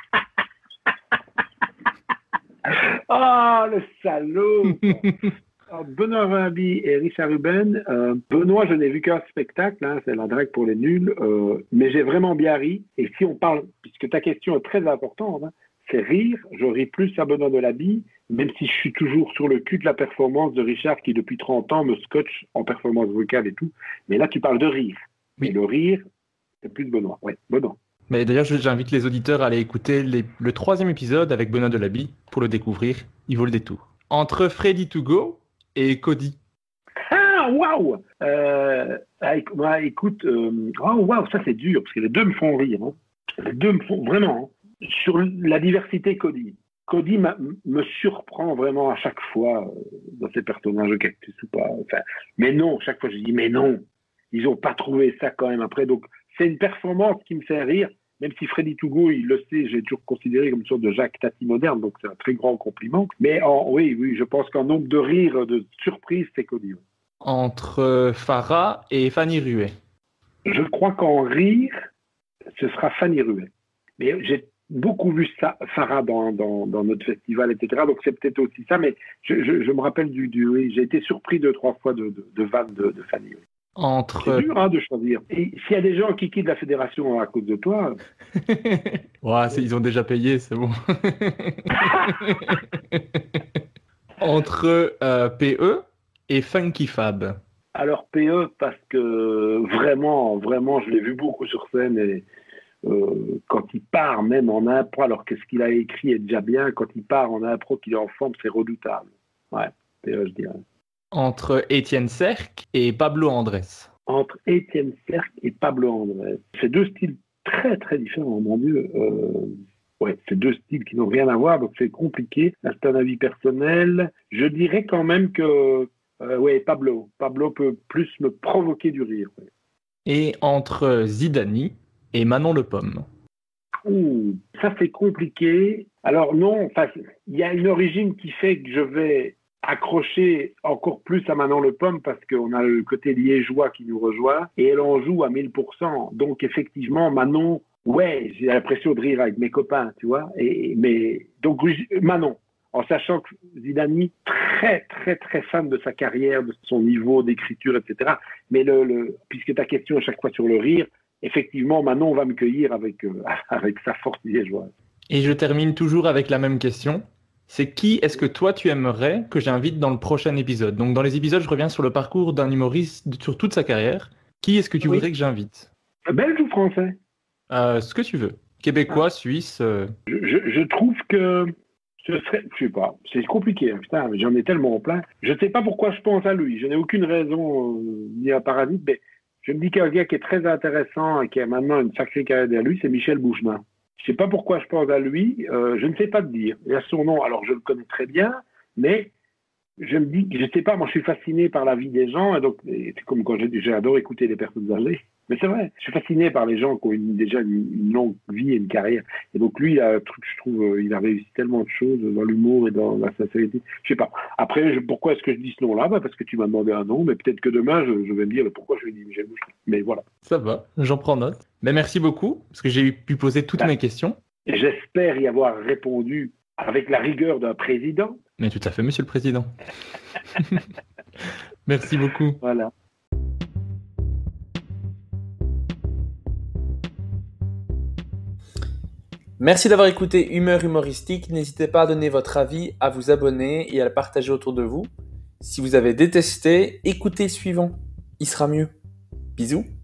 Oh, le salaud! Alors, Benoît Vimby et Richard Ruben. Euh, Benoît, je n'ai vu qu'un spectacle, hein, c'est la drague pour les nuls, euh, mais j'ai vraiment bien ri. Et si on parle, puisque ta question est très importante, hein, c'est rire, je ris plus à Benoît Delabie, même si je suis toujours sur le cul de la performance de Richard qui depuis trente ans me scotche en performance vocale et tout. Mais là, tu parles de rire. Oui. Et le rire, c'est plus de Benoît. Ouais, Benoît. Mais d'ailleurs, j'invite les auditeurs à aller écouter les, le troisième épisode avec Benoît Delabie pour le découvrir. Il vaut le détour. Entre Freddy To Go et Cody. Ah, waouh euh, bah, Écoute, euh, oh, waouh, ça c'est dur, parce que les deux me font rire. Hein. Les deux me font vraiment. Hein. Sur la diversité, Cody. Cody me surprend vraiment à chaque fois euh, dans ses personnages cactus ou pas. Enfin, mais non, chaque fois je dis, mais non, ils n'ont pas trouvé ça quand même après. Donc, c'est une performance qui me fait rire. Même si Freddy To Go, il le sait, j'ai toujours considéré comme une sorte de Jacques Tati moderne, donc c'est un très grand compliment. Mais en, oui, oui, je pense qu'en nombre de rires, de surprises, c'est Cody. Entre Farah et Fanny Ruet. Je crois qu'en rire, ce sera Fanny Ruet. Mais j'ai beaucoup vu ça, Farah dans, dans, dans notre festival, et cetera. Donc c'est peut-être aussi ça, mais je, je, je me rappelle du, du oui, j'ai été surpris deux, trois fois de, de, de vannes de, de Fanny Ruet. Entre... C'est dur hein, de choisir. Et s'il y a des gens qui quittent la fédération à cause de toi... ouais, ils ont déjà payé, c'est bon. Entre euh, P E et Funky Fab. Alors P E, parce que vraiment, vraiment, je l'ai vu beaucoup sur scène et euh, quand il part même en impro, alors que ce qu'il a écrit est déjà bien, quand il part en impro, qu'il est en forme, c'est redoutable. Ouais, P E, je dirais. Entre Étienne Cerc et Pablo Andrés. Entre Étienne Cerc et Pablo Andrés. C'est deux styles très très différents, mon Dieu. Euh, ouais, c'est deux styles qui n'ont rien à voir, donc c'est compliqué. Là, c'est un avis personnel. Je dirais quand même que euh, ouais, Pablo. Pablo peut plus me provoquer du rire. Ouais. Et entre Zidani et Manon Le Pomme. Ouh, ça c'est compliqué. Alors non, il y a une origine qui fait que je vais accrocher encore plus à Manon Le Pomme parce qu'on a le côté liégeois qui nous rejoint et elle en joue à mille pour cent. Donc effectivement, Manon, ouais, j'ai l'impression de rire avec mes copains, tu vois. Et, mais donc Manon, en sachant que Zidani, très très très fan de sa carrière, de son niveau d'écriture, et cetera. Mais le, le, puisque ta question à chaque fois sur le rire, effectivement, Manon va me cueillir avec, euh, avec sa force liégeoise. Et je termine toujours avec la même question. C'est qui est-ce que toi tu aimerais que j'invite dans le prochain épisode? Donc dans les épisodes, je reviens sur le parcours d'un humoriste sur toute sa carrière. Qui est-ce que tu oui. voudrais que j'invite? Belge ou français? euh, Ce que tu veux. Québécois, ah. Suisse. Euh... Je, je, je trouve que ce serait, je sais pas, c'est compliqué. Hein, putain, j'en ai tellement plein. Je sais pas pourquoi je pense à lui. Je n'ai aucune raison euh, ni à parasite, mais je me dis qu'un gars qui est très intéressant et qui a maintenant une sacrée carrière derrière lui, c'est Michel Bouchemin. Je ne sais pas pourquoi je pense à lui, euh, je ne sais pas te dire. Il a son nom, alors je le connais très bien, mais je me dis, je ne sais pas, moi je suis fasciné par la vie des gens, et donc c'est comme quand j'ai, j'ai adoré écouter les personnes âgées. Mais c'est vrai, je suis fasciné par les gens qui ont une, déjà une, une longue vie et une carrière. Et donc lui, il a un truc, je trouve, il a réussi tellement de choses dans l'humour et dans la sincérité. Je sais pas. Après, je, pourquoi est-ce que je dis ce nom-là? Bah parce que tu m'as demandé un nom, mais peut-être que demain, je, je vais me dire pourquoi je vais dire Michel Boucheron. Mais voilà. Ça va, j'en prends note. Mais merci beaucoup, parce que j'ai pu poser toutes bah, mes questions. Et j'espère y avoir répondu avec la rigueur d'un président. Mais tout à fait, monsieur le président. Merci beaucoup. Voilà. Merci d'avoir écouté Humeur humoristique. N'hésitez pas à donner votre avis, à vous abonner et à le partager autour de vous. Si vous avez détesté, écoutez le suivant. Il sera mieux. Bisous.